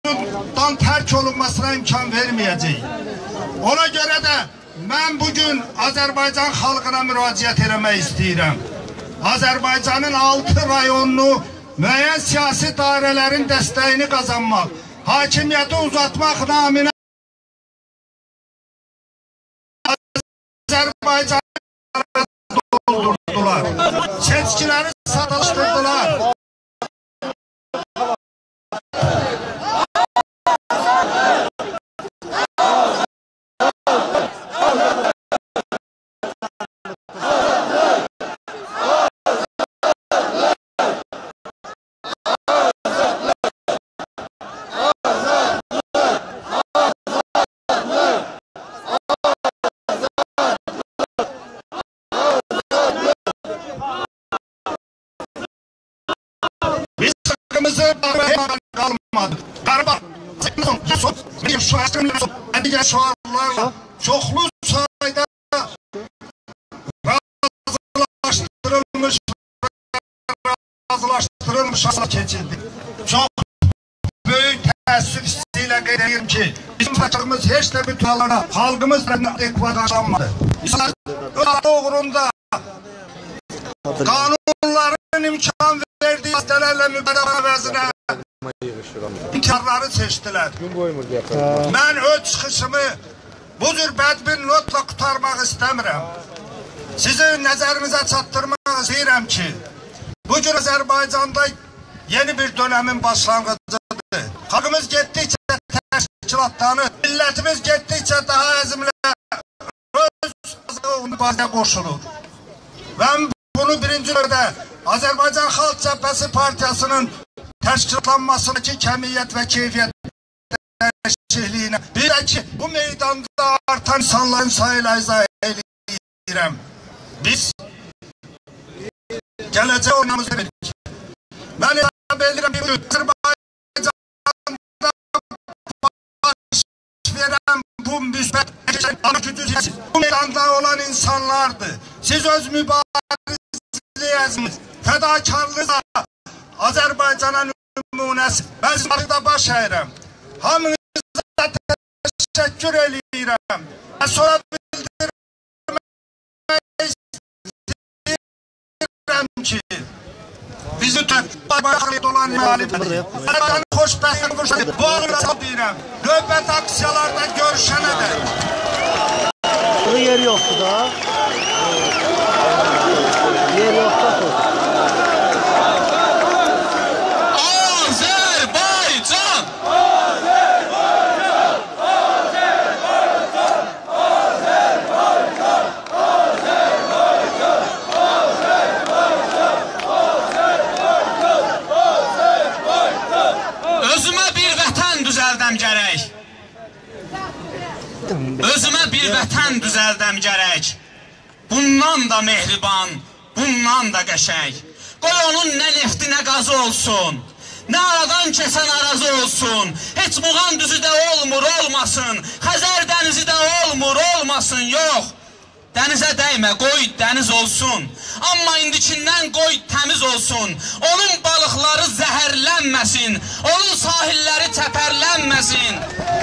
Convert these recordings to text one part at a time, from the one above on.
Azərbaycandan tərk olunmasına imkan verməyəcək. Ona görə də mən bugün Azərbaycan xalqına müraciət eləmək istəyirəm. Azərbaycanın 6 rayonunu müəyyən siyasi dairələrin dəstəyini qazanmaq, hakimiyyəti uzatmaq naminə Azərbaycanı doldurdular. Seçkiləri satışdırdılar. Qalmadı. Qarabağ, digər şuarlarla çoxlu sayda razılaşdırılmış keçildi. Çox böyük təəssüf hissi ilə qeyd edirəm ki, bizim fakirimiz heç də bütün hallara xalqımız adekvat qarşılanmadı. İnsanlar uğrunda qanunların imkan verdiyi vasitələrlə mübadilə əvəzinə inkarları seçdilər. Mən öz çıxışımı bu cür bədbin notla qutarmaq istəmirəm. Sizin nəzərinizə çatdırmaq istəyirəm ki, bugün Azərbaycanda yeni bir dönəmin başlanğıcıdır. Xalqımız getdikcə təşkilatlanır, millətimiz getdikcə daha əzmlə öz mübarizəyə qoşulur. Mən bunu birinci növbədə Azərbaycan Xalq Cəbhəsi Partiyasının təşkilatlanmasındakı kəmiyyət və keyfiyyət dəyişikliyinə, bir də ki, bu meydanda artan insanların sayıyla izah edirəm. Biz gələcək oynamızı verik. Mən hesab edirəm ki, Azərbaycanda baş verən bu müsbət bu meydanda olan insanlardır. Siz öz mübarizliyəsiniz, fədakarlığınızla Azərbaycana nümunəsi. Mən sizlərdə baş əyirəm. Hamınıza təşəkkür edirəm. Və sonra bildirmək istəyirəm ki, bizi Azərbaycanlı olan müəlifdir. Azərbaycanın xoşbəxtliyi qurşanı bu ağırla deyirəm. Növbət aksiyalarda görüşənə də. Bu yer yoxdur da. Yer yoxdur. Özümə bir vətən düzəldəm gərək. Bundan da mehriban, bundan da qəşəng. Qoy onun nə nefti, nə qazı olsun, nə aradan kəsən arazı olsun. Heç Muğan düzü də olmur, olmasın. Xəzər dənizi də olmur, olmasın, yox. Dənizə dəymə, qoy dəniz olsun. Amma indikindən qoy təmiz olsun. Onun balıqları zəhərlənməsin, onun sahilləri çəpərlənməsin.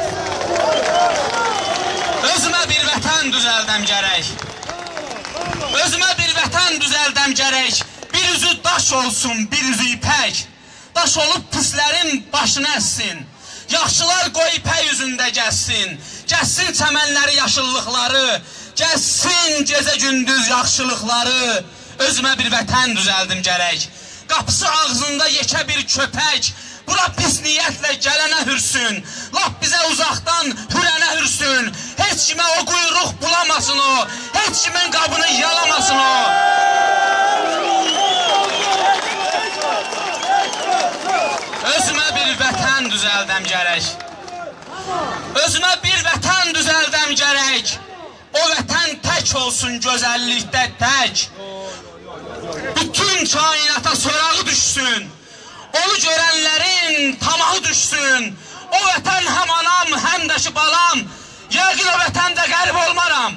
Özümə bir vətən düzəldəm gərək. Özümə bir vətən düzəldəm gərək. Bir üzü daş olsun, bir üzü ipək. Daş olub pislərin başına əssin. Yaxşılar qoy ipək üzündə gəzsin. Gəzsin çəmənləri, yaşıllıqları. Gəzsin gecə gündüz yaxşılıqları. Özümə bir vətən düzəldim gərək. Qapısı ağzında yekə bir köpək. Bura pis niyyətlə gələnə hürsün. Lap bizə uzaqdan hürənə hürsün. Heç kimə o quyruq bulamasın o. Heç kimin qabını yalamasın o. Özümə bir vətən düzəldəm gərək. Özümə bir vətən düzəldəm gərək. O vətən tək olsun gözəllikdə tək. Bütün kainata sorağı düşsün. Onu görənlərin tamahı düşsün. O vətən həm anam, həm də ki balam. Yəqin o vətəndə qərib olmaram.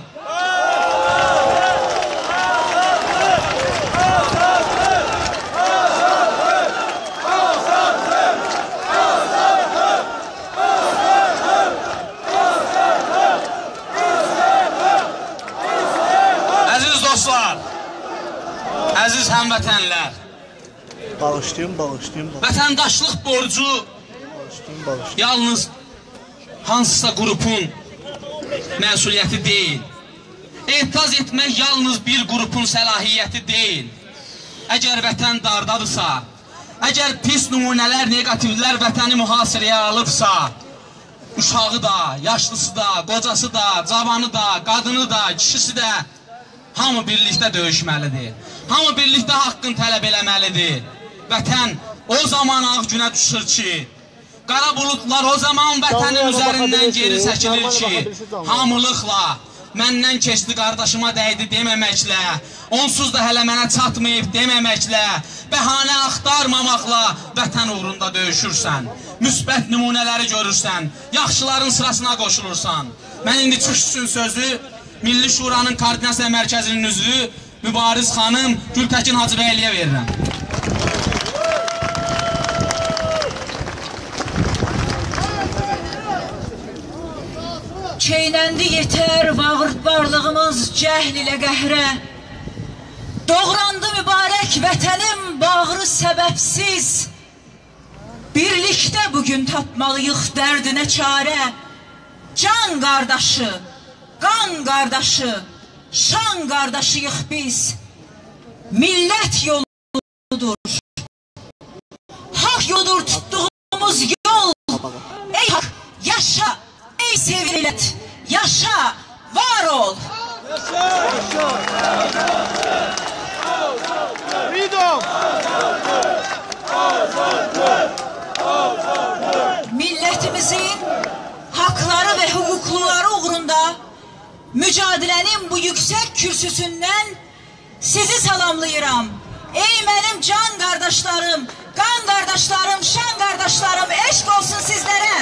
həmvətənlər. Bağışlayın. Vətəndaşlıq borcu yalnız hansısa qrupun məsuliyyəti deyil. Etiraz etmək yalnız bir qrupun səlahiyyəti deyil. Əgər vətən dardadırsa, əgər pis nümunələr, negativlər vətəni mühasirəyə alıbsa, uşağı da, yaşlısı da, qocası da, cavanı da, qadını da, kişisi də hamı birlikdə döyüşməlidir. Hamı birlikdə haqqını tələb eləməlidir. Vətən o zaman ağ günə düşür ki, qara bulutlar o zaman vətənin üzərindən geri çəkilir ki, hamılıqla, məndən keçdi qardaşıma dəydi deməməklə, onsuz da hələ mənə çatmayıb deməməklə, bəhanə axtarmamaqla vətən uğrunda döyüşürsən, müsbət nümunələri görürsən, yaxşıların sırasına qoşulursan. Mən indi çıxışın sözü Milli Şuranın Koordinasiya Mərkəzinin üzvü Mübariz xanım Gültəkin Hacıbəyliyə verirəm. Çeynəndi yetər varlığımız cəhl ilə qəhrə. Doğrandı mübarək vətənim bağrı səbəbsiz. Birlikdə bugün tapmalıyıq dərdinə çarə. Can qardaşı, qan qardaşı, şan qardaşıyıq biz. Millət yoludur, haq yoludur tutduğumuz yol. Ey haq, yaşa! Ey sevgilət, yaşa, var ol. Millətimizin haqları və hüquqları uğrunda mücadilənin bu yüksək kürsüsündən sizi salamlayıram. Ey mənim can qardaşlarım, qan qardaşlarım, şan qardaşlarım, eşq olsun sizlərə.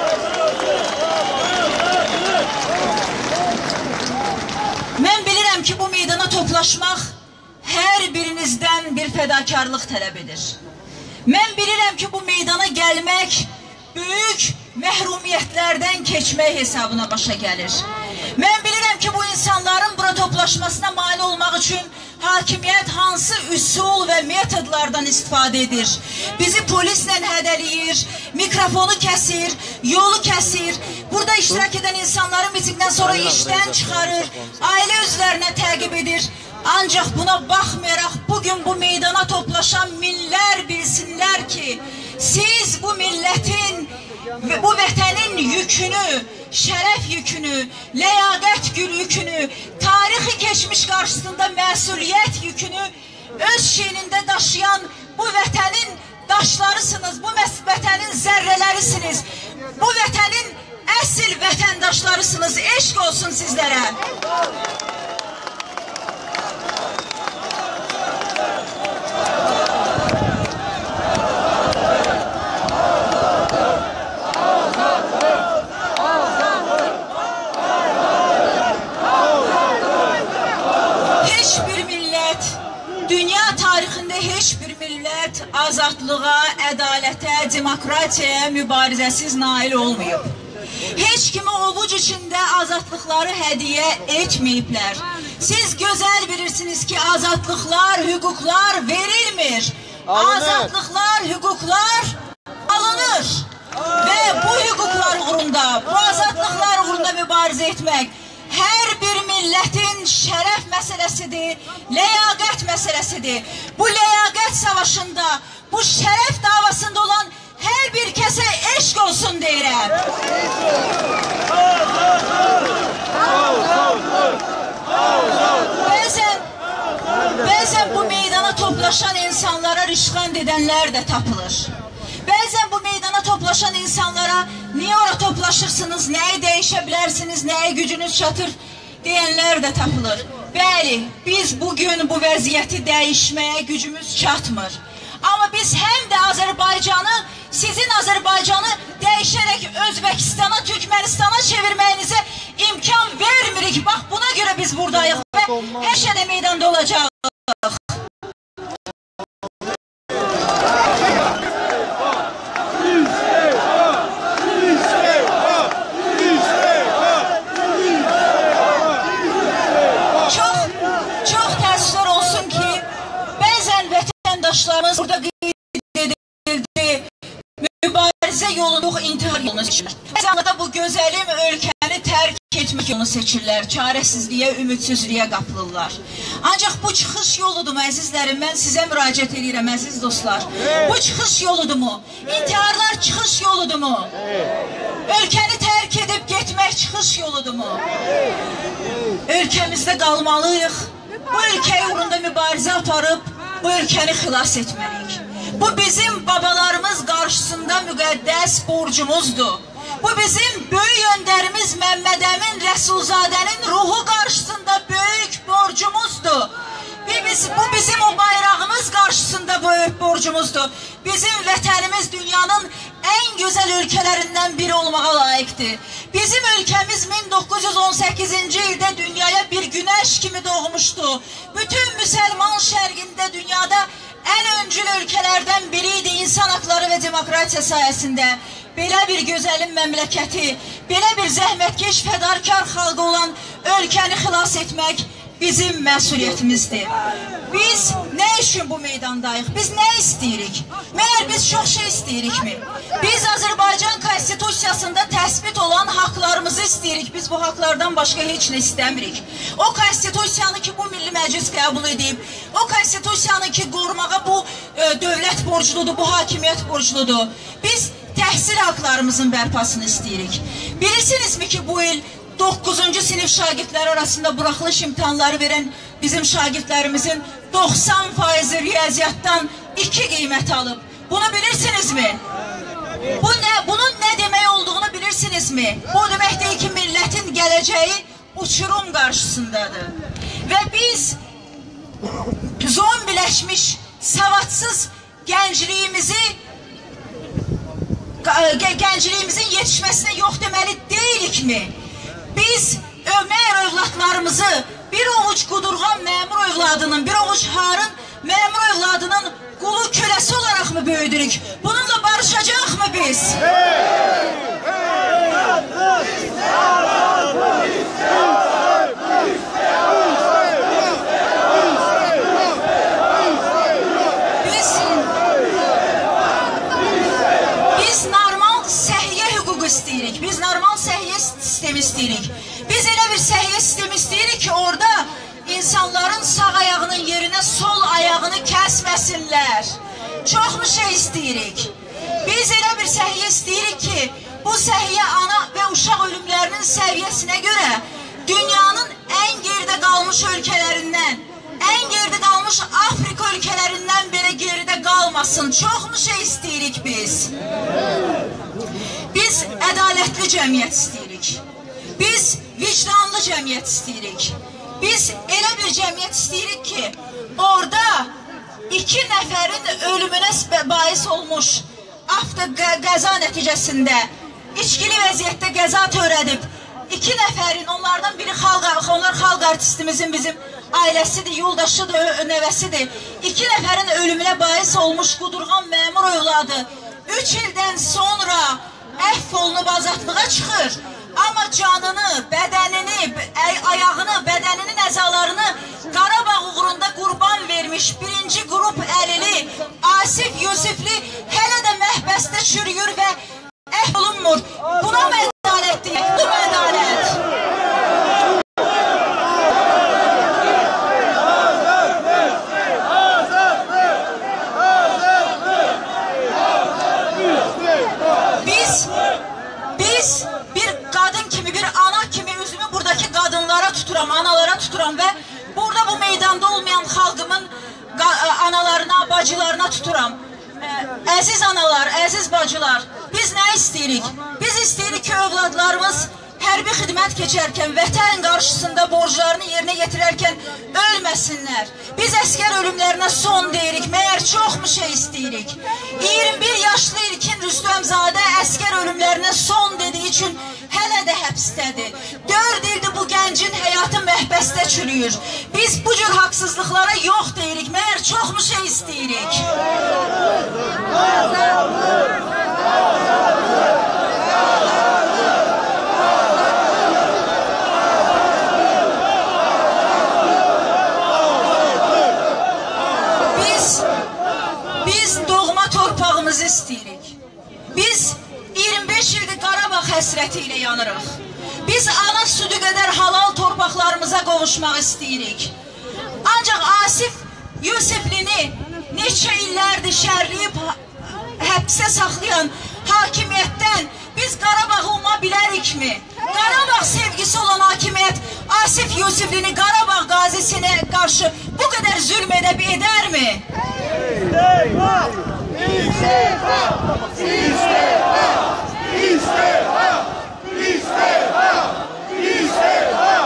Mən bilirəm ki, bu meydana toplaşmaq hər birinizdən bir fədakarlıq tələb edir. Mən bilirəm ki, bu meydana gəlmək böyük məhrumiyyətlərdən keçmək hesabına başa gəlir. Mən bilirəm ki, bu insanların bura toplaşmasına mane olmaq üçün hakimiyyət hansı üsul və metodlardan istifadə edir. Bizi polislə hədəliyir, mikrofonu kəsir, yolu kəsir, burada iştirak edən insanları mitingdən sonra işdən çıxarır, ailə üzvlərinə təqib edir. Ancaq buna baxmayaraq bugün bu meydana toplaşan minlər bilsinlər ki, siz bu millətin və bu vətənin yükünü, şərəf yükünü, ləyaqət gül yükünü, tarixi keçmiş qarşısında məsuliyyət yükünü öz şiynində daşıyan bu vətənin daşlarısınız, bu vətənin zərrələrisiniz, bu vətənin əsl vətəndaşlarısınız, eşq olsun sizlərə. Azadlığa, ədalətə, demokratiyaya mübarizəsiz nail olmayıb. Heç kimi ovuc içində azadlıqları hədiyyə etməyiblər. Siz gözəl bilirsiniz ki, azadlıqlar, hüquqlar verilmir. Azadlıqlar, hüquqlar alınır. Və bu hüquqlar uğrunda, bu azadlıqlar uğrunda mübarizə etmək hər bir millətin şərəf məsələsidir, ləyaqət məsələsidir. Bu ləyaqət savaşında, bu şərəf davasında olan hər bir kəsə eşq olsun deyirəm. Bəzən bu meydana toplaşan insanlara rişxand edənlər də tapılır. Bəzən bu meydana toplaşan insanlara niyə ora toplaşırsınız, nəyi dəyişə bilərsiniz, nəyə gücünüz çatır deyənlər də tapılır. Bəli, biz bugün bu vəziyyəti dəyişməyə gücümüz çatmır. Amma biz həm də Azərbaycanı, sizin Azərbaycanı dəyişərək Özbəkistana, Türkmənistana çevirməyinizə imkan vermirik. Bax, buna görə biz buradayıq və həmişə də meydanda olacağıq. Çox təəssüflər olsun ki, bəzən yox intihar yolunu seçirlər. Bəzən bu gözəlim ölkəni tərk etmək yolunu seçirlər. Çarəsizliyə, ümidsizliyə qapılırlar. Ancaq bu çıxış yoludur mu əzizlərim? Mən sizə müraciət edirəm əziz dostlar. Bu çıxış yoludur mu? İntiharlar çıxış yoludur mu? Ölkəni tərk edib getmək çıxış yoludur mu? Ölkəmizdə qalmalıyıq. Bu ölkəyə uğrunda mübarizə aparıb bu ölkəni xilas etməliyik. Bu bizim babalarımız qarşısında müqəddəs borcumuzdur. Bu bizim böyük öndərimiz Məmməd Əmin Rəsulzadənin ruhu qarşısında böyük borcumuzdur. Bu bizim o bayrağımız qarşısında böyük borcumuzdur. Bizim vətənimiz dünyanın ən gözəl ölkələrindən biri olmağa layiqdir. Bizim ölkəmiz 1918-ci ildə dünyaya bir günəş kimi doğmuşdu. Bütün müsəlman şərqində dünyada ən öncül ölkələrdən biriydi insan haqları və demokratiya sayəsində. Belə bir gözəlin məmləkəti, belə bir zəhmətkeş fədarkar xalqı olan ölkəni xilas etmək bizim məsuliyyətimizdir. Biz nə üçün bu meydandayıq? Biz nə istəyirik? Məyər biz çox şey istəyirikmi? Biz Azərbaycan Konstitusiyasında təsbit olan haqlarımızı istəyirik. Biz bu haqlardan başqa heç nə istəmirik. O Konstitusiyanı ki, bu Milli Məclis qəbul edib, o Konstitusiyanı ki, qorumağa bu dövlət borcludur, bu hakimiyyət borcludur. Biz təhsil haqlarımızın bərpasını istəyirik. Bilirsinizmi ki, bu il 9-cu sinif şagirdləri arasında buraxılış imtahanları verən bizim şagirdlərimizin 90% riyaziyyatdan 2 qiymət alıb. Bunu bilirsinizmi? Bunun nə demək olduğunu bilirsinizmi? Bu demək deyil ki, millətin gələcəyi uçurum qarşısındadır. Və biz zombiləşmiş, savadsız gəncliyimizin yetişməsinə yox deməli deyilikmi? Biz məyər övladlarımızı bir ovuc qudurğan məmur övladının, bir ovuc harın məmur övladının qulu köləsi olaraq mı böyüdürük? Bununla barışacaq mı biz? Biz normal səhiyyə hüququ istəyirik. Biz normal səhiyyə sistemi istəyirik. Biz elə bir səhiyyə sistemi istəyirik ki, orada insanların sağ ayağının yerinə sol ayağını kəsməsinlər. Çoxmu şey istəyirik? Biz elə bir səhiyyə istəyirik ki, bu səhiyyə ana və uşaq ölümlərinin səviyyəsinə görə dünyanın ən geridə qalmış ölkələrindən, ən geridə qalmış Afrika ölkələrindən belə geridə qalmasın. Çoxmu şey istəyirik biz? Biz ədalətli cəmiyyət istəyirik. Biz vicdanlı cəmiyyət istəyirik. Biz elə bir cəmiyyət istəyirik ki, orada 2 nəfərin ölümünə bais olmuş avtoqəza nəticəsində içkili vəziyyətdə qəza törədib 2 nəfərin, onlardan biri onlar xalq artistimizin bizim ailəsidir, yoldaşıdır, nəvəsidir. 2 nəfərin ölümünə bais olmuş qudurğan məmur övladı 3 ildən sonra əhv olunub azadlığa çıxır. Amma canını, bədənini, ayağını, bədəninin əzalarını Qarabağ uğrunda qurban vermiş 1-ci qrup əlili Asif Yusifli hələ də məhbəsdə çürüyür və əhv olunmur. Buna mı ədalət deyək? Bu mu ədalət? Biz bir qadın kimi, bir ana kimi üzümü buradakı qadınlara tuturam, analara tuturam və burada bu meydanda olmayan xalqımın analarına, bacılarına tuturam. Əziz analar, əziz bacılar, biz nə istəyirik? Biz istəyirik ki, övladlarımız hərbi xidmət keçərkən, vətən qarşısında borclarını yerinə yetirərkən ölməsinlər. Biz əskər ölümlərinə son deyirik, məyər çoxmu şey istəyirik? 21 yaşlı İlkin Rüstəmzadə əskər ölümlərinə son dediyi üçün hələ də həbsdədir. 4 ildir bu gəncin həyatı məhbəsdə çürüyür. Biz bu cür haqsızlıqlara yox deyirik, məyər çoxmu şey istəyirik? Biz doğma torpağımızı istəyirik. Biz 20 həsrəti ilə yanırıq. Biz ana südü qədər halal torpaqlarımıza qovuşmaq istəyirik. Ancaq Asif Yusiflini neçə illərdir şərləyib həbsə saxlayan hakimiyyətdən biz Qarabağ olma bilərikmi? Qarabağ sevgisi olan hakimiyyət Asif Yusiflini Qarabağ qazisinə qarşı bu qədər zülm edib edərmi? İstifa! İstifa! İstifa! İstifa! İstifa! İstifa!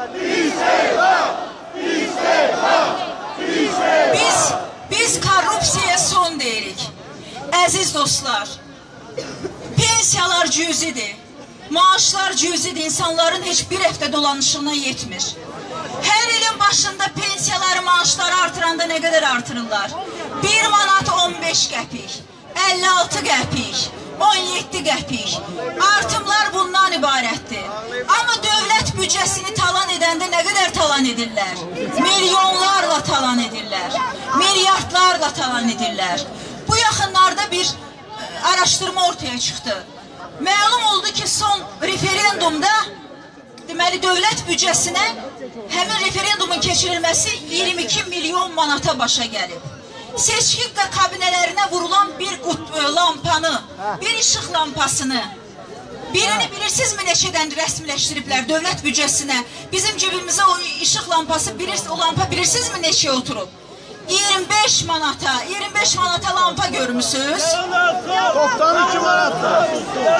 İstifa! İstifa! Biz korrupsiyaya son deyirik. Əziz dostlar, pensiyalar cüzidir, maaşlar cüzidir, insanların heç bir həftə dolanışına yetmir. Hər ilin başında pensiyaları, maaşları artıranda nə qədər artırırlar? 1 manat 15 qəpik, 56 qəpik, 17 qəpik. Artımlar bundan ibarətdir. Amma dövlət büdcəsini talan edəndə nə qədər talan edirlər? Milyonlarla talan edirlər, milyardlarla talan edirlər. Bu yaxınlarda bir araşdırma ortaya çıxdı. Məlum oldu ki, son referendumda deməli dövlət büdcəsinə həmin referendumun keçirilməsi 22 milyon manata başa gəlib. Seçki kabinələrinə vurulan bir lampanı, bir işıq lampasını, birini bilirsinizmi neçədən rəsmiləşdiriblər dövlət büdcəsinə? Bizim cibimizə o işıq lampası, o lampa bilirsinizmi neçəyə oturub? 25 manata lampa görmüsünüz? 92 manatda.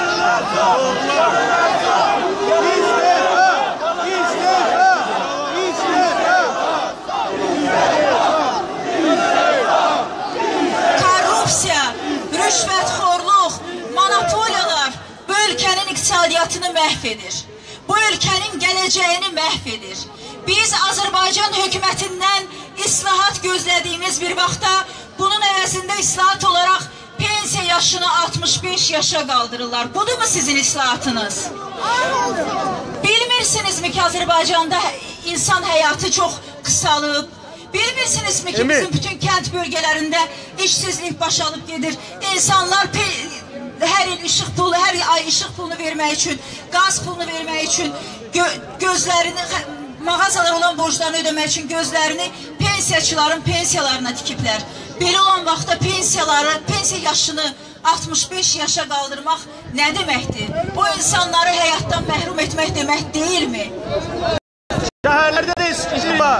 Korrupsiya, rüşvətxorluq, monopoliyalar bu ölkənin iqtisadiyyatını məhv edir. Bu ölkənin gələcəyini məhv edir. Biz Azərbaycan hökumətindən islahat gözlədiyimiz bir vaxtda bunun əvəzində islahat olaraq pensiya yaşını 65 yaşa qaldırırlar. Budur mu sizin islahatınız? Bilmirsinizmi ki Azərbaycanda insan həyatı çox qısalıb? Bilmirsinizmi ki bizim bütün kənd bölgələrində işsizlik başalıb gedir? İnsanlar hər il işıq pulu, hər ay işıq pulunu vermək üçün, qaz pulunu vermək üçün gözlərini, mağazalar olan borclarını ödəmək üçün gözlərini pensiyaçıların pensiyalarına tikiblər. Belə olan vaxtda pensiya yaşını 65 yaşa qaldırmaq nə deməkdir? O insanları həyatdan məhrum etmək demək deyilmi? Şəhərlərdə də işçilik var.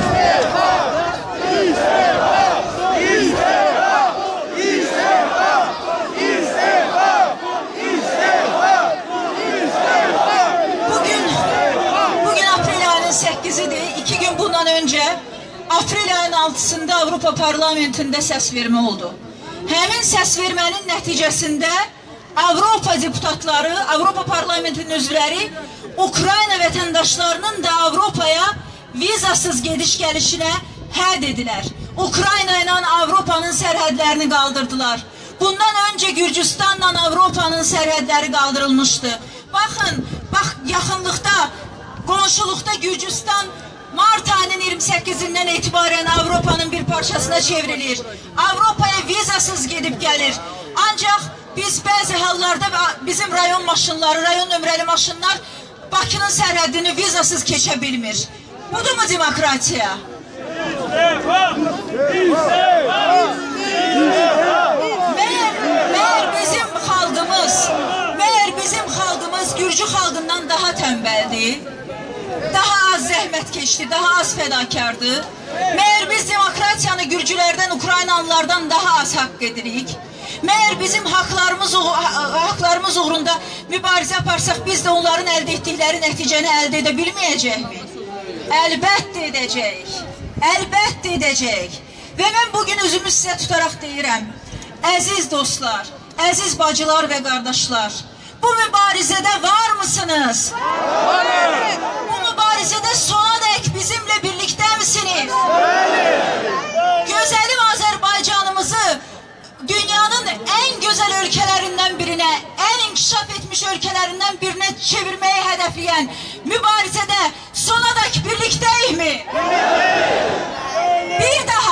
Bugün aprel ayının 8-idir. 2 gün bundan öncə aprel ayının 6-sında Avropa Parlamentində səsvermə oldu. Həmin səsvermənin nəticəsində Avropa deputatları, Avropa Parlamentinin üzvləri Ukrayna vətəndaşlarının da Avropaya vizasız gediş-gəlişinə hə dedilər. Ukrayna ilə Avropanın sərhədlərini qaldırdılar. Bundan öncə Gürcüstanla Avropanın sərhədləri qaldırılmışdı. Baxın, yaxınlıqda, qonşuluqda Gürcüstan Mart ayının 28-dən etibarən Avropanın bir parçasına çevrilir. Avropaya vizasız gedib gəlir. Ancaq biz bəzi hallarda bizim rayon maşınları, rayon nömrəli maşınlar Bakının sərhədini vizasız keçə bilmir. Budur mu demokratiya? Məyər bizim xalqımız Gürcü xalqından daha tənbəldir, daha az zəhmətkeşdir, daha az fədakardır. Məyər biz demokratiyanı Gürcülərdən, Ukraynalılardan daha az haqq edirik. Məyər bizim haqlarımız uğrunda mübarizə aparsaq, biz də onların əldə etdikləri nəticəni əldə edə bilməyəcəkmi? Əlbəttə edəcəyik. Əlbəttə edəcəyik. Və mən bugün üzümü sizə tutaraq deyirəm, əziz dostlar, əziz bacılar və qardaşlar, bu mübarizədə var mısınız? Bu mübarizədə sona dək bizimlə birlikdəmisiniz? Gözəlim Azərbaycanımızı dünyanın ən gözəl ölkələrindən birinə, ən inkişaf etmiş ölkələrindən birinə çevirməyi hədəfləyən mübarizədə sonadək birlikdəyikmi?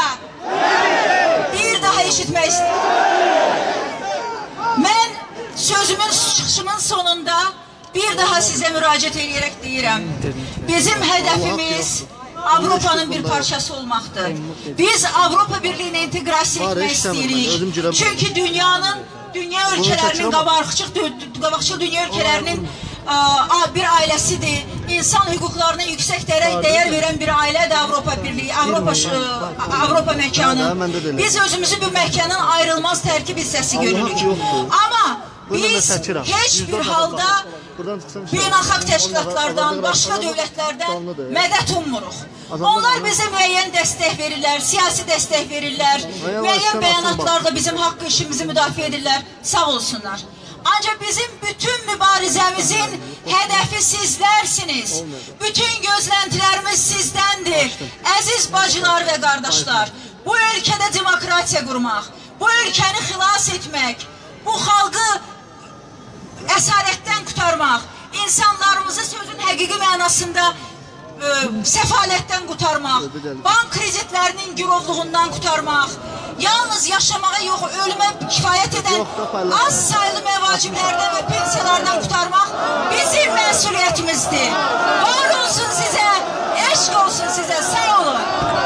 Bir daha eşitmək istəyirəm. Mən sözümün çıxışımın sonunda bir daha sizə müraciət edərək deyirəm. Bizim hədəfimiz Avropanın bir parçası olmaqdır. Biz Avropa Birliyinə inteqrasiya etmək istəyirik. Çünki dünya ölkələrinin, qabaqçıl dünya ölkələrinin bir ailəsidir. İnsan hüquqlarına yüksək dəyər verən bir ailədir Avropa Birliyi, Avropa məkanı. Biz özümüzü bu məkanın ayrılmaz tərkib hissəsi görürük. Amma biz heç bir halda beynəlxalq təşkilatlardan, başqa dövlətlərdən mədət ummuruq. Onlar bizə müəyyən dəstək verirlər, siyasi dəstək verirlər, müəyyən bəyanatlarda bizim haqq işimizi müdafiə edirlər, sağ olsunlar. Ancaq bizim bütün mübarizəmizin hədəfi sizlərsiniz. Bütün gözləntilərimiz sizdəndir. Əziz bacılar və qardaşlar, bu ölkədə demokratiya qurmaq, bu ölkəni xilas etmək, bu xalqı əsarətdən qurtarmaq, insanlarımızı sözün həqiqi mənasında səfalətdən qurtarmaq, bank kreditlərinin girovluğundan qurtarmaq, yalnız yaşamağa yox, ölümə kifayət edən az sayılı məvaciblərdən və pensiyalardan qurtarmaq bizim məsuliyyətimizdir. Var olsun sizə, eşq olsun sizə, sağ olun.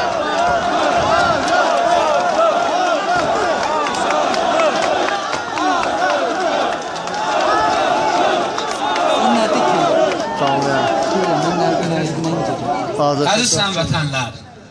Əziz həmvətənlər,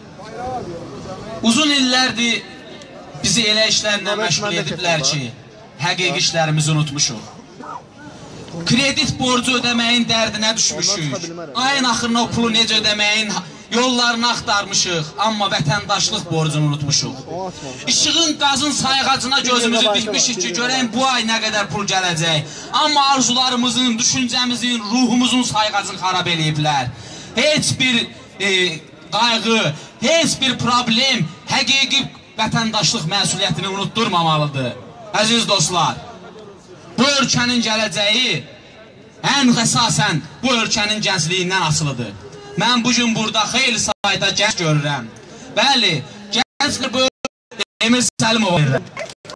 uzun illərdir bizi elə işlərlə məşğul ediblər ki, həqiqi işlərimizi unutmuşuq. Kredit borcu ödəməyin dərdinə düşmüşük, ayın axırına o pulu necə ödəməyin yollarını axtarmışıq, amma vətəndaşlıq borcunu unutmuşuq. İşığın, qazın sayğacına gözümüzü dikmişik ki, görəyim bu ay nə qədər pul gələcək, amma arzularımızın, düşüncəmizin, ruhumuzun sayğacını xarab eləyiblər. Heç bir qayğı, heç bir problem həqiqi vətəndaşlıq məsuliyyətini unutturmamalıdır. Əziz dostlar, bu ölkənin gələcəyi ən əsasən bu ölkənin gəncliyindən asılıdır. Mən bugün burada xeyli sayda gənc görürəm. Bəli, gəncli bu Emir Səlimov verirəm.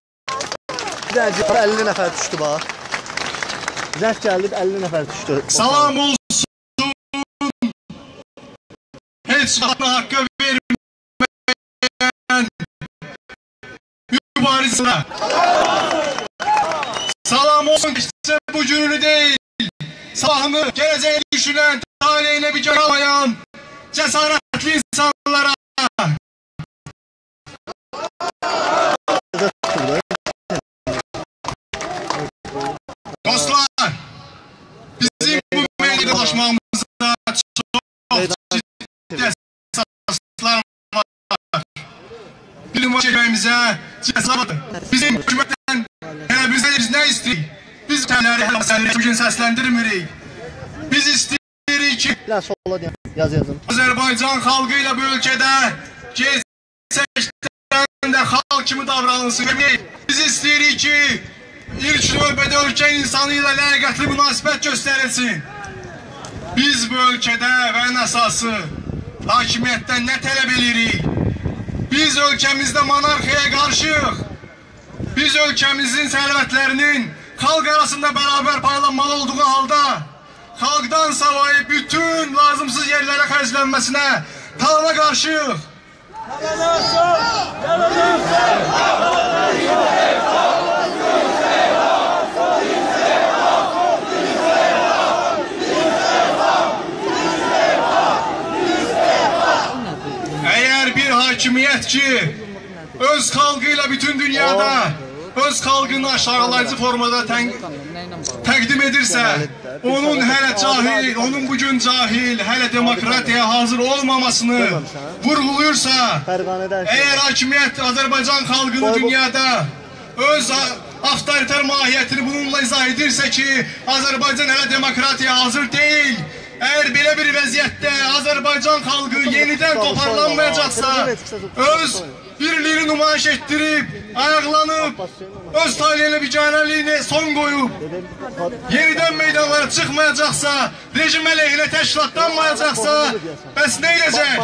50 nəfər düşdü bax. Zəng gəlib 50 nəfər düşdü. Salam olsun. Heç haqqı verməyən mübarizəyə. Salam olsun ki, bu gününü deyil, sabahını, gələcəyi düşünən, taleyinə bir görə almayan cəsarətli insanlara. Dostlar, bizim bu meydana ulaşmamızda çox ciddi əsaslar var. Bilim çəkməyimizə cəzadır. Bizim hökumətdən biz nə istəyirik? Biz təmləri bugün səsləndirmirik. Biz istəyirik ki, Azərbaycan xalqı ilə bu ölkədə gerçəkdən də xalq kimi davranılsın. Biz istəyirik ki, ilk növbədə ölkə insanı ilə ləyaqətli münasibət göstərilsin. Biz bu ölkədə və ən əsası hakimiyyətdən nə tələb edirik? Biz ölkəmizdə monarxiyaya qarşıyıq. Biz ölkəmizin sərvətlərinin xalq arasında bərabər paylanmalı olduğu halda xalqdan savayı bütün lazımsız yerlərə xərclənməsinə talana qarşıyıq. Əgər bir hakimiyyət ki, öz xalqı ilə bütün dünyada öz xalqını aşağılayıcı formada təqdim edirsə, onun hələ cahil, onun bugün cahil, hələ demokratiyaya hazır olmamasını vurğuluyursa, əgər hakimiyyət Azərbaycan xalqını dünyada öz avtoritar mahiyyətini bununla izah edirsə ki, Azərbaycan hələ demokratiyaya hazır deyil, əgər belə bir vəziyyətdə Azərbaycan xalqı yenidən toparlanmayacaqsa, öz birliğini nümayiş ettirib, ayaqlanıb, öz taliyinə biganəliyinə son qoyub, yenidən meydanlara çıxmayacaqsa, rejim əleyhinə təşkilatlanmayacaqsa, bəs nə edəcək?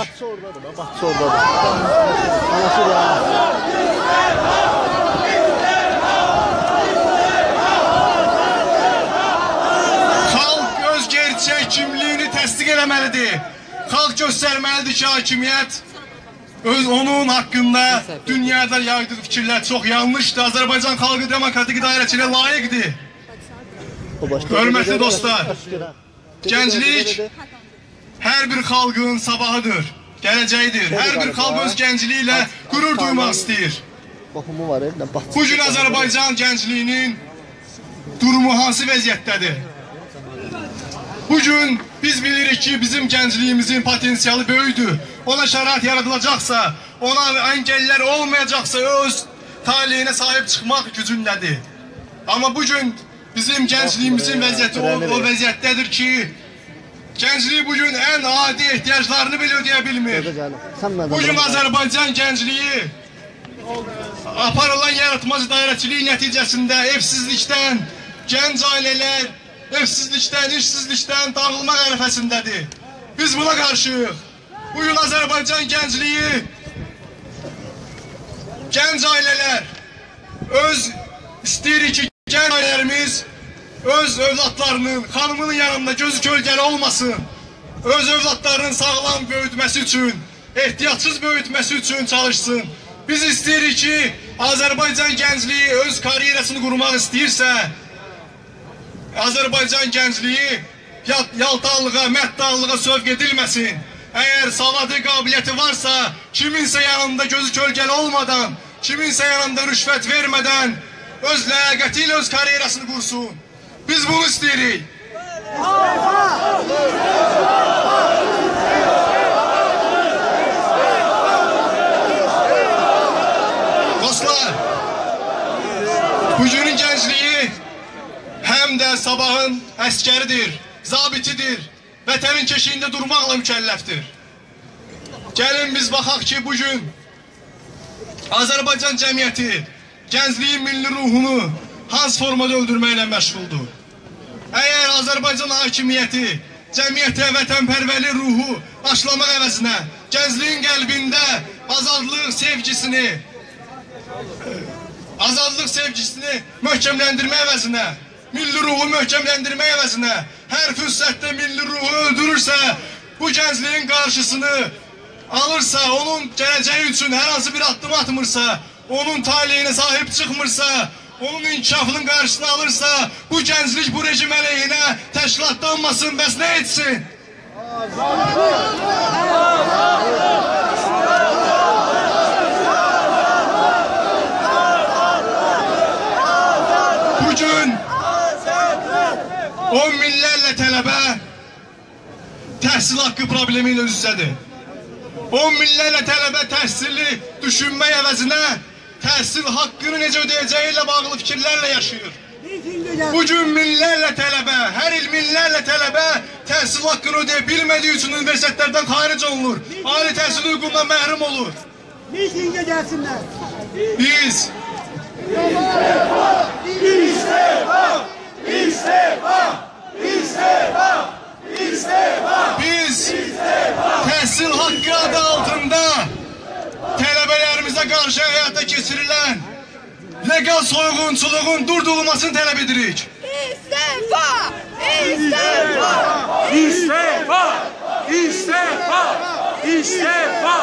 Xalq göstərməlidir ki, hakimiyyət onun haqqında dünyada yaydığı fikirlər çox yanlışdır. Azərbaycan xalqı demokratik idarəçiliyə layiqdir. Hörmətli dostlar, gənclik hər bir xalqın sabahıdır, gələcəyidir. Hər bir xalq öz gəncliyi ilə qürur duymaq istəyir. Bugün Azərbaycan gəncliyinin durumu hansı vəziyyətdədir? Bugün biz bilirik ki, bizim gəncliyimizin potensialı böyüdür. Ona şərait yaradılacaqsa, ona əngəllər olmayacaqsa, öz taleyinə sahib çıxmaq gücündədir. Amma bugün bizim gəncliyimizin vəziyyəti o vəziyyətdədir ki, gənclik bugün ən adi ehtiyaclarını belə ödəyə bilmir. Bugün Azərbaycan gəncliyi aparılan yaratmacı dairəçiliyi nəticəsində evsizlikdən, gənc ailələr evsizlikdən, işsizlikdən dağılmaq ərəfəsindədir. Biz buna qarşıyıq. Bugün Azərbaycan gəncliyi, gənc ailələr öz istəyirik ki, gənc ailələrimiz öz övladlarının, xanımının yanında gözü kölgəli olmasın. Öz övladlarının sağlam böyütməsi üçün, ehtiyatsız böyütməsi üçün çalışsın. Biz istəyirik ki, Azərbaycan gəncliyi öz karyerasını qurmaq istəyirsə, Azərbaycan gəncliyi yaltaqlığa, məddallığa sövq edilməsin. Əgər savadı, qabiliyyəti varsa, kiminsə yanında gözü kölgəli olmadan, kiminsə yanında rüşvət vermədən, öz ləyaqəti ilə öz karyerasını qursun. Biz bunu istəyirik. Dostlar, bugünün gəncliyi həm də sabahın əskəridir, zabitidir, vətənin keşiyində durmaqla mükəlləfdir. Gəlin biz baxaq ki, bugün Azərbaycan cəmiyyəti gəncliyin milli ruhunu hansı formada öldürməklə məşğuldur? Əgər Azərbaycan hakimiyyəti cəmiyyətə vətənpərvərlik ruhu aşılamaq əvəzinə gəncliyin qəlbində azadlıq sevgisini möhkəmləndirmək əvəzinə, milli ruhu möhkəmləndirmək əvəzinə hər fürsətdə milli ruhu öldürürsə, bu gəncliyin qarşısını alırsa, onun gələcəyi üçün hər hansı bir addım atmırsa, onun taleyinə sahib çıxmırsa, onun inkişafının qarşısını alırsa, bu gənclik bu rejim əleyhinə təşkilatlanmasın, bəs nə etsin? Bugün 10 minlərlə tələbə təhsil haqqı problemi ilə üz-üzədir. 10 minlərlə tələbə təhsili düşünmək əvəzinə təhsil haqqını necə ödəyəcəyi ilə bağlı fikirlərlə yaşayır. Bugün minlərlə tələbə, hər il minlərlə tələbə təhsil haqqını ödəyə bilmədiyi üçün universitetlərdən xaric olunur. Ali təhsil hüququndan məhrum olur. Mitingə gəlsinlər. Biz təhsil haqqı adı altında tələbələrimizə qarşı həyata keçirilən legal soyğunçuluğun durdurulmasını tələb edirik. İstifa! İstifa! İstifa! İstifa! İstifa!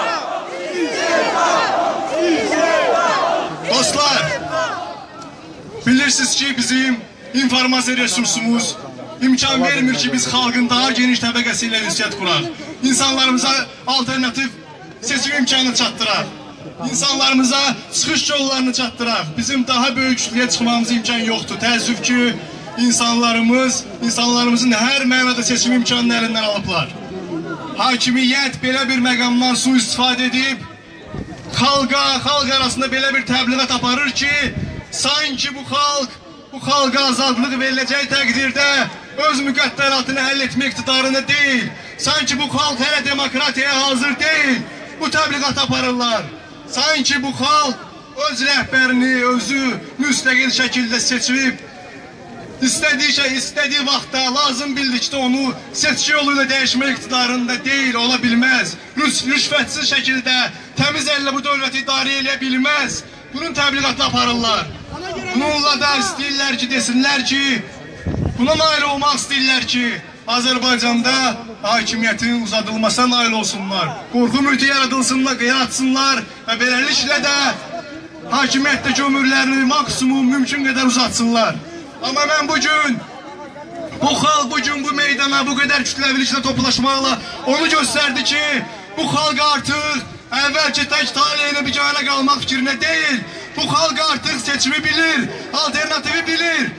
Dostlar, bilirsiniz ki, bizim informasiya resursumuz imkan vermir ki, biz xalqın daha geniş təbəqəsi ilə ünsiyyət quraq. İnsanlarımıza alternativ seçim imkanı çatdıraq. İnsanlarımıza çıxış yollarını çatdıraq. Bizim daha böyük kütləyə çıxmamıza imkan yoxdur. Təəssüf ki, insanlarımızın hər mənada seçim imkanını əlindən alıblar. Hakimiyyət belə bir məqamdan sui-istifadə edib, xalq arasında belə bir təbliğat aparır ki, sanki bu xalqa azadlıq veriləcək təqdirdə öz müqəddəratını həll etmək iqtidarında deyil. Sanki bu xalq hələ demokratiyaya hazır deyil. Bu təbliğat aparırlar. Sanki bu xalq öz rəhbərini özü müstəqil şəkildə seçib, istədiyi vaxtda lazım bildikdə onu seçki yolu ilə dəyişmək iqtidarında deyil, ola bilməz. Rüşvətsiz şəkildə təmiz əllə bu dövləti idarə edə bilməz. Bunun təbliğatını aparırlar. Bununla da istəyirlər ki, desinlər ki, buna nail olmaq istəyirlər ki, Azərbaycanda hakimiyyətin uzadılmasına nail olsunlar. Qorxu mühiti yaratsınlar və beləliklə də hakimiyyətdəki ömürlərini maksimum mümkün qədər uzatsınlar. Amma mən bugün bu xalq bu meydana bu qədər kütləviliklə toplaşmaqla onu göstərdi ki, bu xalq artıq əvvəlki tək taleyinə biganə qalmaq fikrinə deyil. Bu xalq artıq seçimi bilir, alternativi bilir.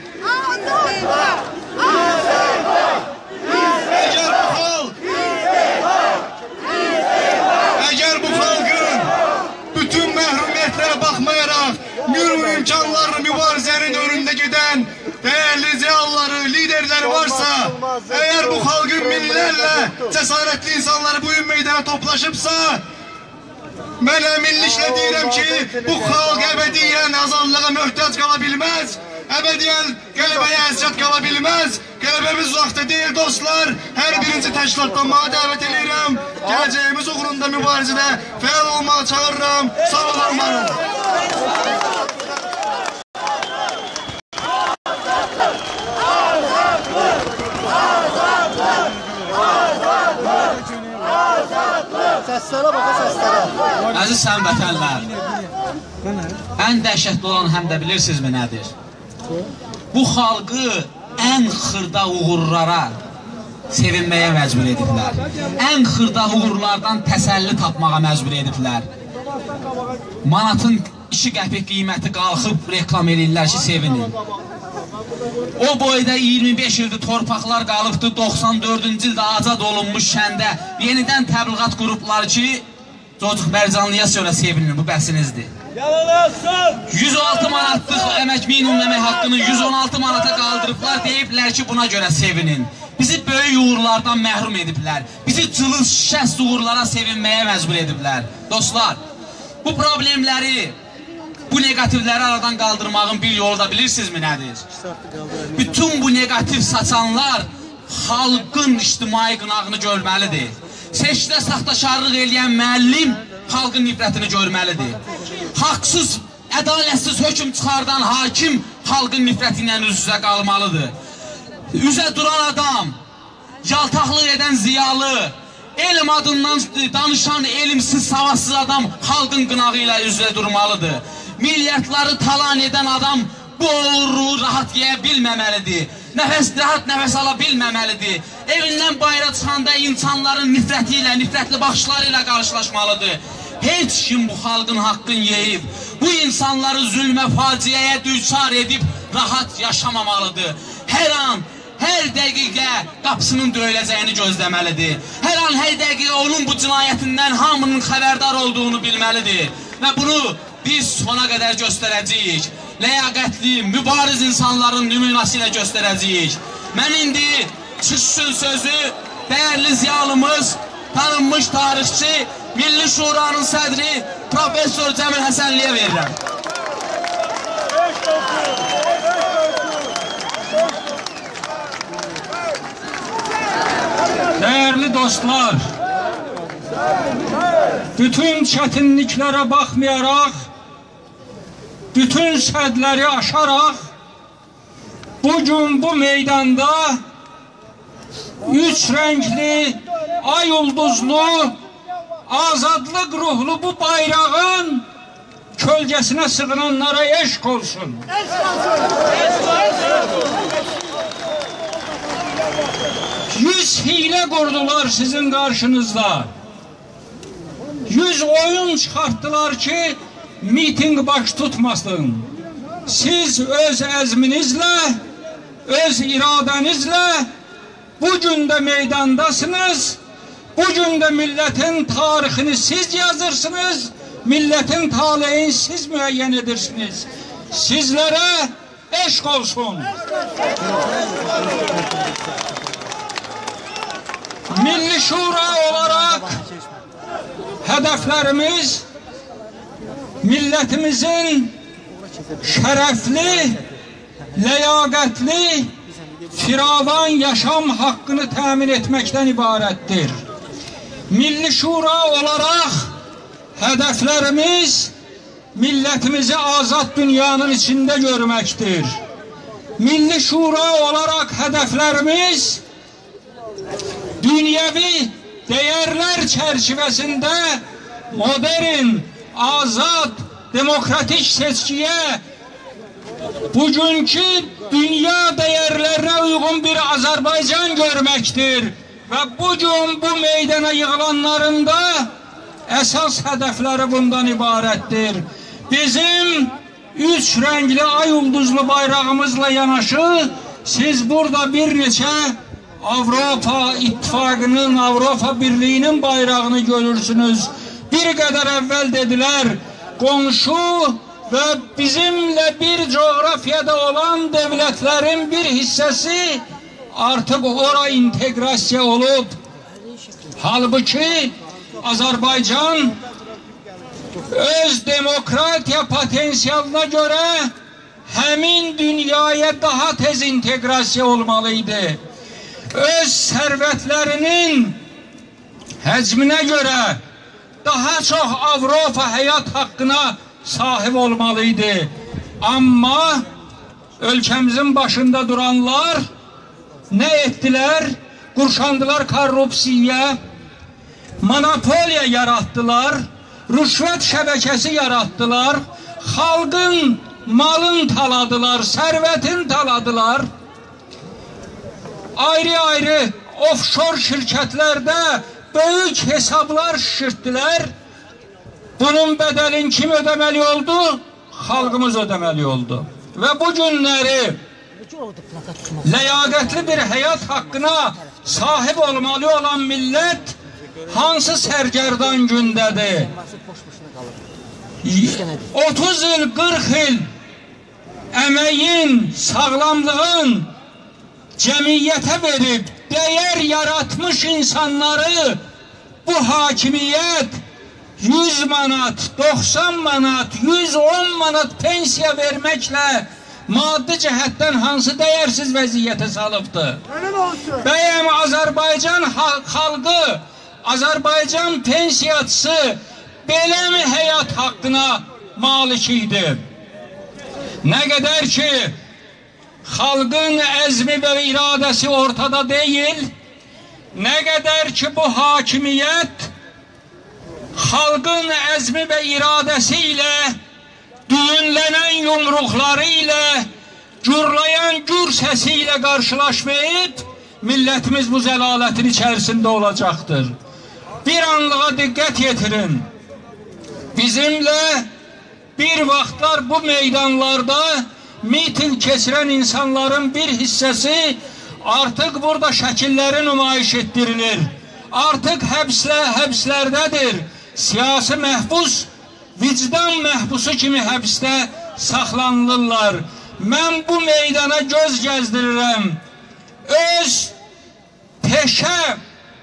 Əgər bu xalqın bütün məhrumiyyətlərə baxmayaraq imkanlarını mübarizənin önündə gedən dəyərli ziyalıları, liderləri varsa, əgər bu xalqın minlərlə cəsarətli insanları bu gün meydana toplaşıbsa, mən əminliklə deyirəm ki, bu xalq əbədiyyən azadlığa möhtac qala bilməz, əbədiyyən qələbəyə həsrət qala bilməz. Qələbəmiz uzaqda deyil dostlar. Hər birinci təşkilatlanmağa dəvət edirəm. Gələcəyimiz uğrunda mübarizədə fəal olmağa çağırıram. Sağ olun, var olun. Səslərə baxa, səslərə. Əziz həmvətənlər, ən dəhşətli olan həm də bilirsinizmi nədir? Bu xalqı ən xırda uğurlara sevinməyə məcbur ediblər. Ən xırda uğurlardan təsəlli tapmağa məcbur ediblər. Manatın 2 qəpik qiyməti qalxıb reklam edirlər ki, sevinin. O boyda 25 ildir torpaqlar qalıbdır, 94-cü ildə azad olunmuş şəndə yenidən təbliğat qrupları ki, Cocuq Mərcanlıya sonra sevinin, bu bəsinizdir. 106 manatlıq əmək minimum əmək haqqını 116 manata qaldırıblar, deyiblər ki, buna görə sevinin. Bizi böyük uğurlardan məhrum ediblər. Bizi cılız şəst uğurlara sevinməyə məcbur ediblər. Dostlar, bu problemləri, bu negativləri aradan qaldırmağın bir yolu da bilirsinizmi nədir? Bütün bu negativ saçanlar xalqın ictimai qınağını görməlidir. Seçkidə saxtaşarlıq eləyən müəllim xalqın nifrətini görməlidir. Haqsız, ədalətsiz hökm çıxardan hakim xalqın nifrəti ilə üz-üzə qalmalıdır. Üzə duran adam, yaltaqlıq edən ziyalı, elm adından danışan elmsiz, savadsız adam xalqın qınağı ilə üz-üzə durmalıdır. Milyardları talan edən adam bu uğurluğu rahat yeyə bilməməlidir. Rahat nəfəs ala bilməməlidir. Evindən bayra çıxanda insanların nifrəti ilə, nifrətli baxışları ilə qarşılaşmalıdır. Heç kim bu xalqın haqqını yeyib, bu insanları zülmə, faciəyə düçar edib rahat yaşamamalıdır. Hər an, hər dəqiqə qapısının döyüləcəyini gözləməlidir. Hər an, hər dəqiqə onun bu cinayətindən hamının xəbərdar olduğunu bilməlidir. Və bunu biz sona qədər göstərəcəyik. Ləyaqətli, mübariz insanların nümunəsi ilə göstərəcəyik. Mən indi çıxışın sözü dəyərli ziyalımız, tanınmış tarixçi, Milli Şuranın sədri Profesör Cəmil Həsənliyə verirəm. Değerli dostlar, bütün çetinliklere bakmayarak, bütün sədləri aşarak, bugün bu meydanda 3 renkli, ay ulduzlu, azadlık ruhlu bu bayrağın kölgesine sığınanlara eşk olsun. Yüz hile kurdular sizin karşınızda. 100 oyun çıkarttılar ki miting baş tutmasın. Siz öz əzminizlə, öz iradənizlə bugün de meydandasınız. Bugün de milletin tarixini siz yazırsınız. Milletin taleyini siz müəyyən edirsiniz. Sizlere eşk olsun. Milli Şura olarak hedeflerimiz milletimizin şərəfli, ləyaqətli, firavan yaşam hakkını təmin etməkdən ibarətdir. Milli Şura olarak hedeflerimiz milletimizi azad dünyanın içinde görmektir. Milli Şura olarak hedeflerimiz dünyevi değerler çerçevesinde modern, azad, demokratik seçkiye bugünkü dünya değerlerine uygun bir Azerbaycan görmektir. Ve bugün bu meydana yığılanların da esas hedefleri bundan ibarettir. Bizim üç renkli ay ulduzlu bayrağımızla yanaşı siz burada bir neçe Avrupa İttifakı'nın, Avrupa Birliği'nin bayrağını görürsünüz. Bir kadar evvel dediler, komşu ve bizimle bir coğrafyada olan devletlerin bir hissesi artık oraya integrasya olup, halbuki Azerbaycan öz demokratiya potansiyaline göre hemin dünyaya daha tez integrasya olmalıydı. Öz servetlerinin həcminə göre daha çok Avrupa hayat hakkına sahip olmalıydı. Ama ülkemizin başında duranlar ne ettiler? Kurşandılar korrupsiya, monopoliya yarattılar, rüşvet şebekesi yarattılar, halkın malın taladılar, servetin taladılar. Ayrı-ayrı offshore şirketlerde büyük hesaplar şişirttiler. Bunun bedelini kim ödemeli oldu? Halkımız ödemeli oldu. Ve bu günleri ləyaqətli bir hayat hakkına sahip olmalı olan millet hansı sərgərdan gündədir? 30 yıl, 40 yıl emeğin, sağlamlığın cemiyete verip değer yaratmış insanları bu hakimiyet 100 manat, 90 manat, 110 manat pensiya vermekle maddi cəhətdən hansı değersiz vəziyyətə salıbdır? Bəyəm Azərbaycan xalqı, Azərbaycan pensiyaçısı belə mi həyat haqqına malik idi? Ne kadar ki halkın əzmi ve iradesi ortada değil, ne kadar ki bu hakimiyet halkın əzmi ve iradesiyle, düğünlenen yumruklarıyla, gürlayan gür sesiyle karşılaşmayıp milletimiz bu zelaletin içerisinde olacaktır. Bir anlığa dikkat getirin. Bizimle bir vaxtlar bu meydanlarda miting keçirən insanların bir hissesi artık burada şəkilləri nümayiş etdirilir. Artık həbslərdedir. Siyasi məhbus, vicdan məhbusu kimi həbsdə saxlanılırlar. Mən bu meydana göz gəzdirirəm. Öz peşə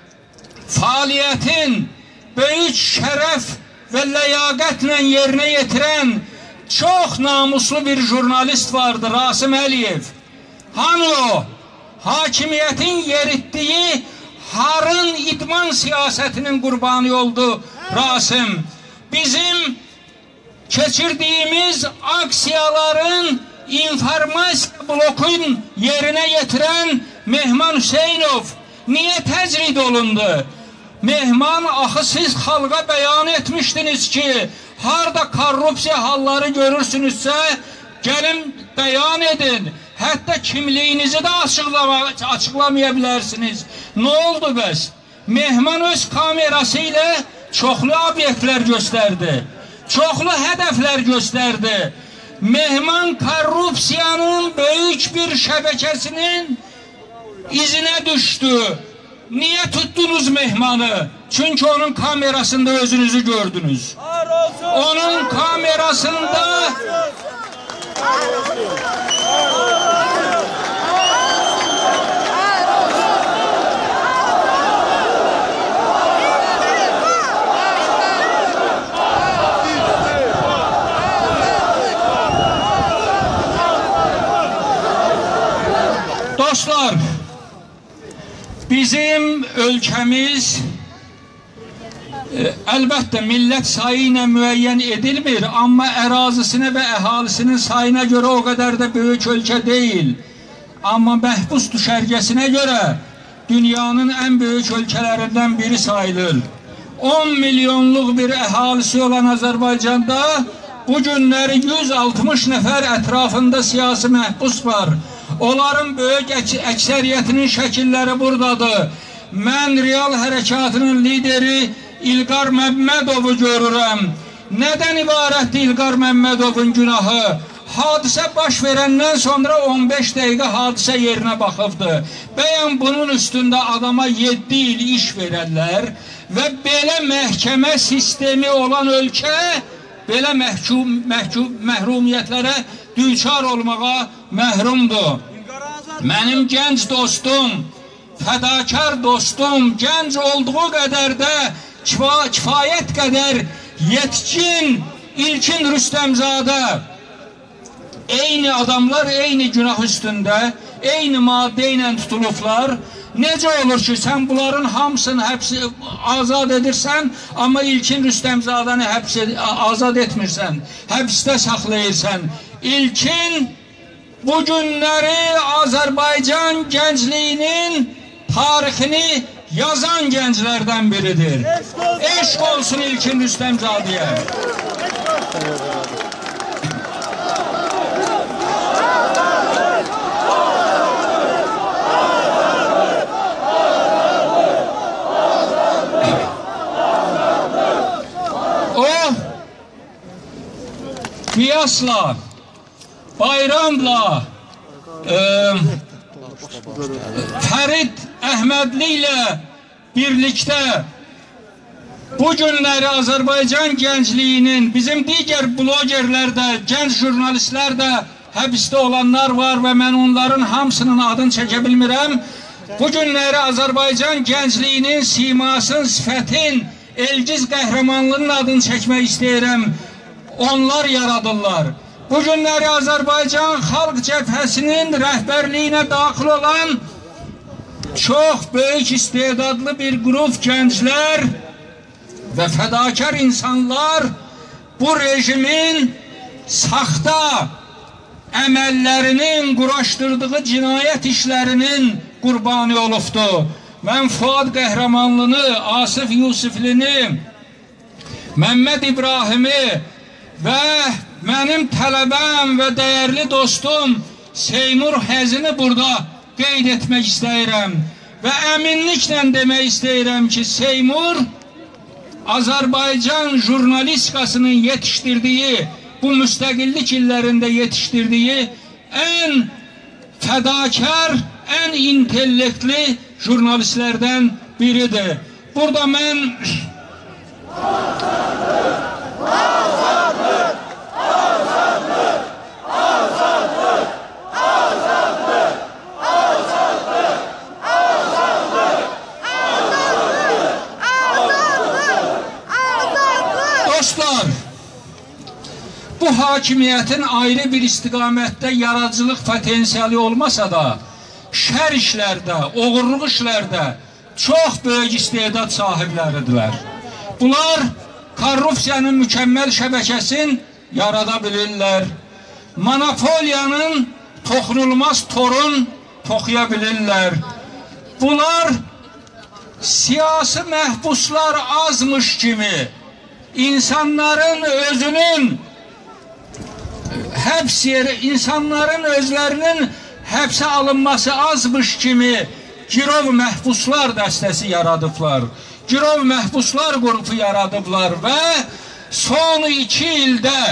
fəaliyyətin böyük şərəf ve ləyaqətlə yerine yetiren çok namuslu bir jurnalist vardı, Rasim Əliyev. Hani o? Hakimiyetin yerittiği harın idman siyasetinin kurbanı oldu Rasim. Bizim geçirdiğimiz aksiyaların informasyon blokun yerine getiren Mehman Hüseynov niye tecrid olundu? Mehman, axı siz halka beyan etmiştiniz ki harda korrupsiya halları görürsünüzse gelin beyan edin. Hatta kimliğinizi de açıklamayabilirsiniz. Ne oldu bəs? Mehman öz kamerası ile çoxlu obyektler gösterdi. Çoxlu hedefler gösterdi. Mehman korrupsiyanın büyük bir şebekesinin izine düştü. Niye tuttunuz Mehman'ı? Çünkü onun kamerasında özünüzü gördünüz. Onun kamerasında dostlar, bizim ülkemiz elbette millet sayıyla müeyyen edilmir ama ərazisine ve əhalisinin sayına göre o kadar da büyük ülke değil. Ama məhbus düşərgəsinə göre dünyanın ən böyük ölkələrindən biri sayılır. 10 milyonluq bir əhalisi olan Azərbaycanda bu günləri 160 nəfər ətrafında siyasi məhbus var. Onların böyük əksəriyyətinin şəkilləri buradadır. Mən Real Hərəkatının lideri İlqar Məmmədovu görürəm. Nədən ibarətdir İlqar Məmmədovun günahı? Hadisə baş verəndən sonra 15 dəqiqə hadisə yerinə baxıbdır. Bəyən bunun üstündə adama 7 il iş verərlər və belə məhkəmə sistemi olan ölkə belə məhrumiyyətlərə düçar olmağa məhrumdur. Mənim gənc dostum, fədakar dostum, gənc olduğu qədər də kifayət qədər yetkin İlkin Rüstəmzadə, eyni adamlar, eyni günah üstündə, eyni maddə ilə tutulublar. Necə olur ki, sən bunların hamısını azad edirsən, amma İlkin Rüstəmzadəni azad etmirsən, həbsdə saxlayırsan. İlkin bu günləri Azərbaycan gəncliyinin tarixini yazan gənclərdən biridir. Eşq olsun İlkin Rüstəmzadəyə. Qiyasla, bayramla, Fərid Əhmədli ilə birlikdə bu günləri Azərbaycan gəncliyinin, bizim digər blogerlər də, gənc jurnalistlər də həbsdə olanlar var və mən onların hamısının adını çəkə bilmirəm. Bu günləri Azərbaycan gəncliyinin simasın, sifətin, Elgiz qəhrəmanlığının adını çəkmək istəyirəm. Onlar yaradırlar. Bu günləri Azərbaycan Xalq Cəbhəsinin rəhbərliyinə daxil olan çox böyük istedadlı bir qrup gənclər və fədakar insanlar bu rejimin saxta əməllərinin, quraşdırdığı cinayət işlərinin qurbanı olubdur. Mən Fuad Qəhrəmanlını, Asif Yusiflini, Məmməd İbrahimi və mənim tələbəm və dəyərli dostum Seymur Həzini burada qeyd etmək istəyirəm və əminliklə demək istəyirəm ki, Seymur Azərbaycan jurnalistikasının yetişdirdiyi, bu müstəqillik illərində yetişdirdiyi ən fədakar, ən intellektli jurnalistlərdən biridir. Burada mən dostlar, bu hakimiyyətin ayrı bir istiqamətdə yaradıcılıq potensiali olmasa da, şər işlərdə, oğurluq işlərdə çox böyük istedad sahibləridirlər. Bunlar korrupsiyanın mükəmməl şəbəkəsini yarada bilirlər. Monopoliyanın toxunulmaz torun toxuya bilirlər. Bunlar siyasi məhbuslar azmış kimi insanların özünün həbs yeri, insanların özlərinin həbsə alınması azmış kimi girov məhbuslar dəstəsi yaradıblar. Girov məhbuslar qrupu yaradıblar və son 2 ildə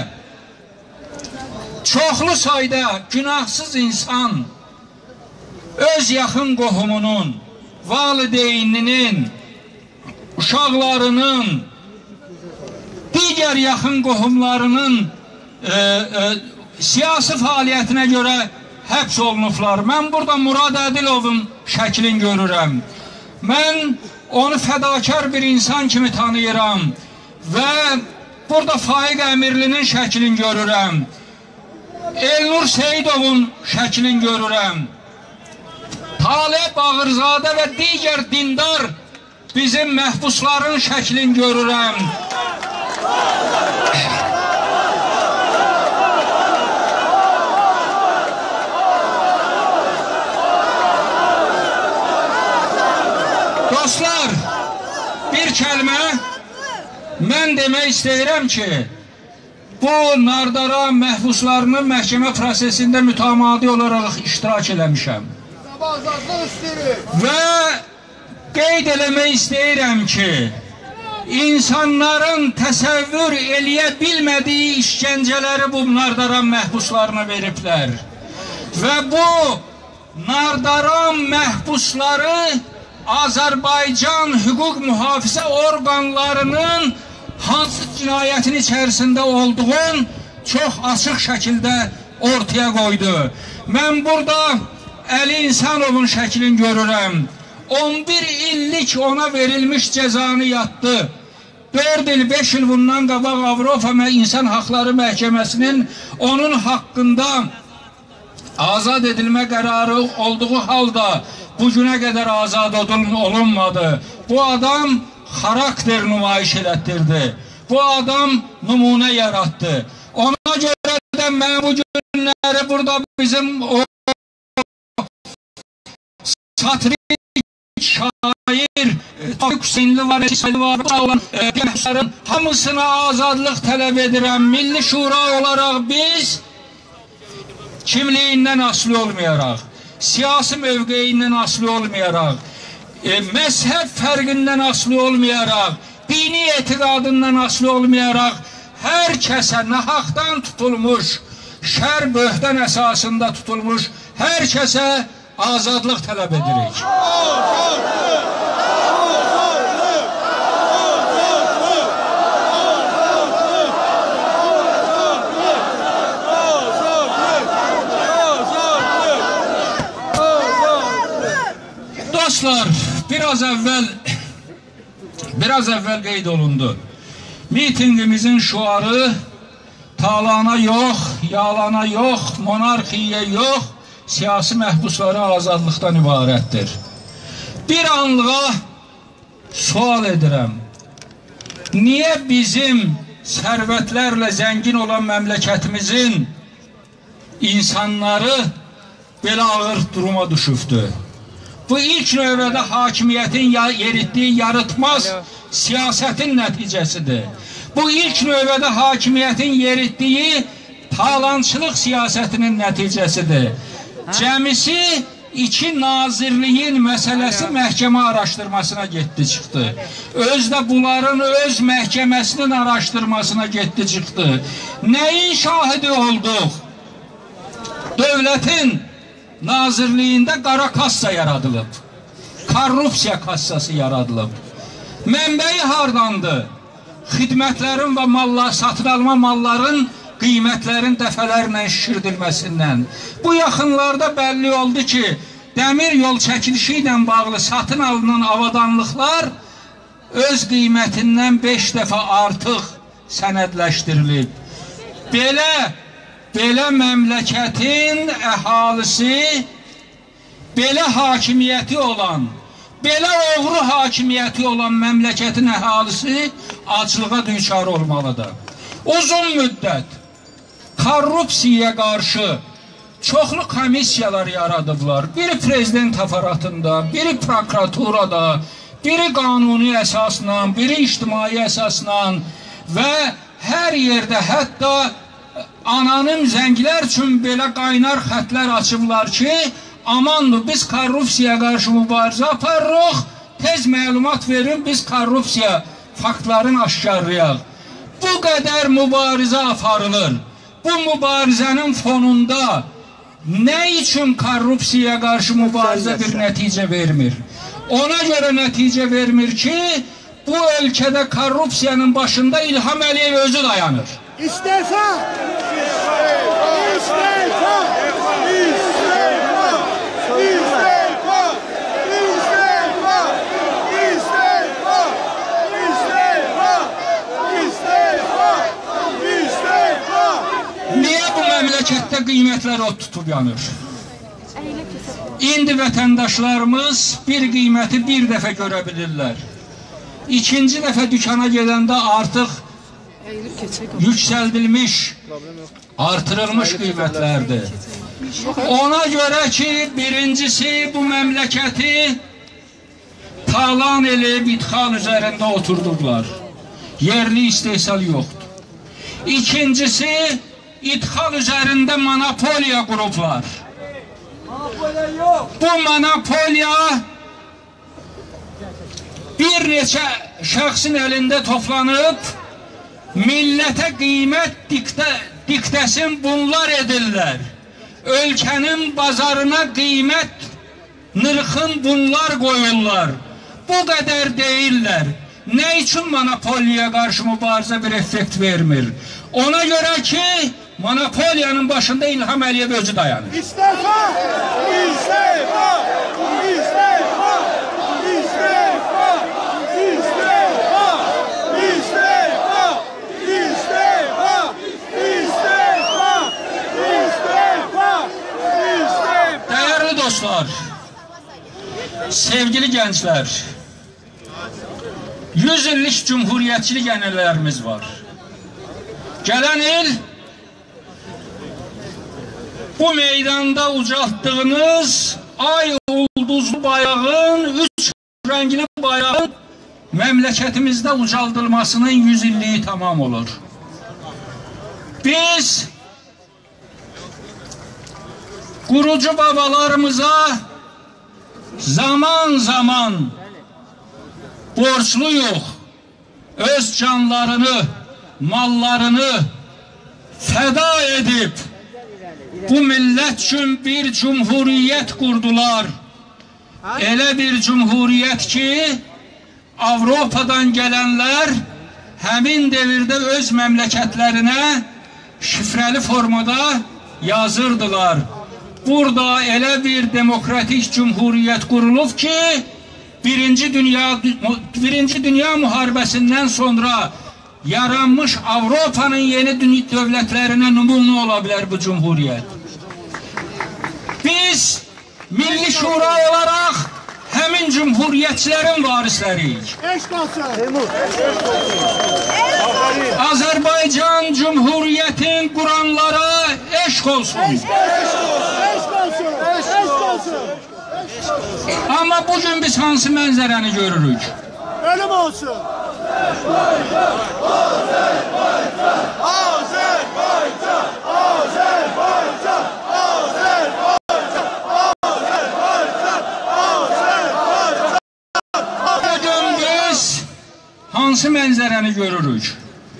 çoxlu sayda günahsız insan öz yaxın qohumunun, valideyninin, uşaqlarının, digər yaxın qohumlarının siyasi fəaliyyətinə görə həbs olunublar. Mən burada Murad Ədilovun şəklini görürəm. Mən onu fədakar bir insan kimi tanıyıram və burada Faiq Əmirlinin şəklini görürəm. Elnur Seyidovun şəklini görürəm. Talib Bağırzadə və digər dindar bizim məhbusların şəklini görürəm. Dostlar, bir kəlmə mən demək istəyirəm ki, bu Nardaran məhbuslarının məhkəmə prosesində mütəmadi olaraq iştirak eləmişəm. Və qeyd eləmək istəyirəm ki, insanların təsəvvür eləyə bilmədiyi işgəncələri bu Nardaran məhbuslarına veriblər. Və bu Nardaran məhbusları Azərbaycan hüquq mühafizə orqanlarının hansı cinayətin içərisində olduğunu çox açıq şəkildə ortaya qoydu. Mən burada Əli İnsanovun şəklini görürəm. 11 illik ona verilmiş cəzanı yatdı. 4 il, 5 il bundan qabaq Avropa İnsan Haqları Məhkəməsinin onun haqqında azad edilmə qərarı olduğu halda bu günə qədər azad olunmadı. Bu adam xarakter nümayiş elətdirdi. Bu adam nümunə yarattı. Ona görə də mən bu günləri burada bizim o satrik şair Hüseynli var, olan gençlərin hamısına azadlıq tələb edirəm. Milli Şura olaraq biz kimliyindən asılı olmayaraq, siyasi mövqeyindən asılı olmayaraq, məzhəb fərqindən asılı olmayaraq, dini etiqadından asılı olmayaraq, hər kəsə nahaqdan tutulmuş, şər böhtan əsasında tutulmuş, hər kəsə azadlıq tələb edirik. Dostlar, biraz əvvəl qeyd olundu. Mitingimizin şuarı talana yox, yalana yox, monarxiyə yox, siyasi məhbuslara azadlıqdan ibarətdir. Bir anlığa sual edirəm. Niyə bizim sərvətlərlə zəngin olan məmləkətimizin insanları belə ağır duruma düşübdür? Bu ilk növbədə hakimiyyətin yeritdiyi yaratmaz siyasətin nəticəsidir. Bu ilk növbədə hakimiyyətin yeritdiyi talançılıq siyasətinin nəticəsidir. Cəmisi 2 nazirliyin məsələsi məhkəmə araşdırmasına getdi çıxdı. Özdə bunların öz məhkəməsinin araşdırmasına getdi çıxdı. Nəyin şahidi olduq? Dövlətin nazirliyində qara kassa yaradılıb. Korrupsiya kassası yaradılıb. Mənbəyi hardandır? Xidmətlərin və satın alma malların qiymətlərin dəfələrlə şişirdilməsindən. Bu yaxınlarda bəlli oldu ki, dəmir yol çəkilişi ilə bağlı satın alınan avadanlıqlar öz qiymətindən 5 dəfə artıq sənədləşdirilib. Belə məmləkətin əhalisi, belə hakimiyyəti olan, belə oğru hakimiyyəti olan məmləkətin əhalisi acılığa düçar olmalıdır. Uzun müddət korrupsiyaya qarşı çoxlu komissiyalar yaradıblar. Biri prezident aparatında, biri prokuraturada, biri qanuni əsasla, biri ictimai əsasla və hər yerdə hətta anonim zənglər üçün belə qaynar xətlər açıblar ki, amandır, biz korrupsiyaya qarşı mübarizə aparırıq, tez məlumat verin, biz korrupsiya faktlarını aşkarlayaq. Bu qədər mübarizə aparılır. Bu mübarizənin fonunda nə üçün korrupsiyaya qarşı mübarizə bir nəticə vermir? Ona görə nəticə vermir ki, bu ölkədə korrupsiyanın başında İlham Əliyev özü dayanır. İstefa! İstefa! İstefa! İstefa! İstefa! İstefa! İstefa! İstefa! İstefa! Niyə bu məmləkətdə qiymətlər od tutub yanır? İndi vətəndaşlarımız bir qiyməti bir dəfə görə bilirlər. İkinci dəfə dükana gedəndə artıq yüksəldilmiş, artırılmış qiymətlərdir. Ona görə ki, birincisi bu məmləkəti talan eləyib idxal üzərində oturduqlar. Yerli istehsal yoxdur. İkincisi, idxal üzərində monopoliya qurublar. Bu monopoliya bir neçə şəxsin əlində toplanıb, millətə qiymət diktəsin bunlar edirlər. Ölkənin bazarına qiymət nırxın bunlar qoyurlar. Bu qədər deyirlər. Nə üçün monopoliya qarşı mübarizə bir effekt vermir? Ona görə ki, monopoliyanın başında İlham Əliyev özü dayanır. İstifa! İstifa! İstifa! İstifa! İstifa! İstifa! İstifa! İstifa! İstifa! İstifa! Değerli dostlar, sevgili gənclər, 100 illik cumhuriyyətçilik ənənələrimiz var. Gələn il bu meydanda ucaltdığınız ay ulduzlu bayrağın, 3 rəngli bayrağın məmləkətimizdə ucaldılmasının 100 illiyi tamam olur. Biz kurucu babalarımıza zaman zaman borçluyuq, öz canlarını, mallarını feda edip bu millət üçün bir cumhuriyyət qurdular. Elə bir cumhuriyyət ki, Avropadan gələnlər həmin devirdə öz məmləkətlərinə şifrəli formada yazırdılar. Burada elə bir demokratik cumhuriyyət qurulub ki, Birinci Dünya Müharibəsindən sonra yaranmış Avropanın yeni dövlətlərinə nümunə ola bilər bu cumhuriyyət. Biz Milli Şura olaraq həmin cumhuriyyətçilərin varisləriyik. Azərbaycan Cumhuriyyətin quranlara eşq olsun. Amma bugün biz hansı mənzərəni görürük? Ölüm olsun. Azərbaycan! Azərbaycan! Azərbaycan! Azərbaycan! Azərbaycan! Azərbaycan! Bugün biz hansı mənzərəni görürük?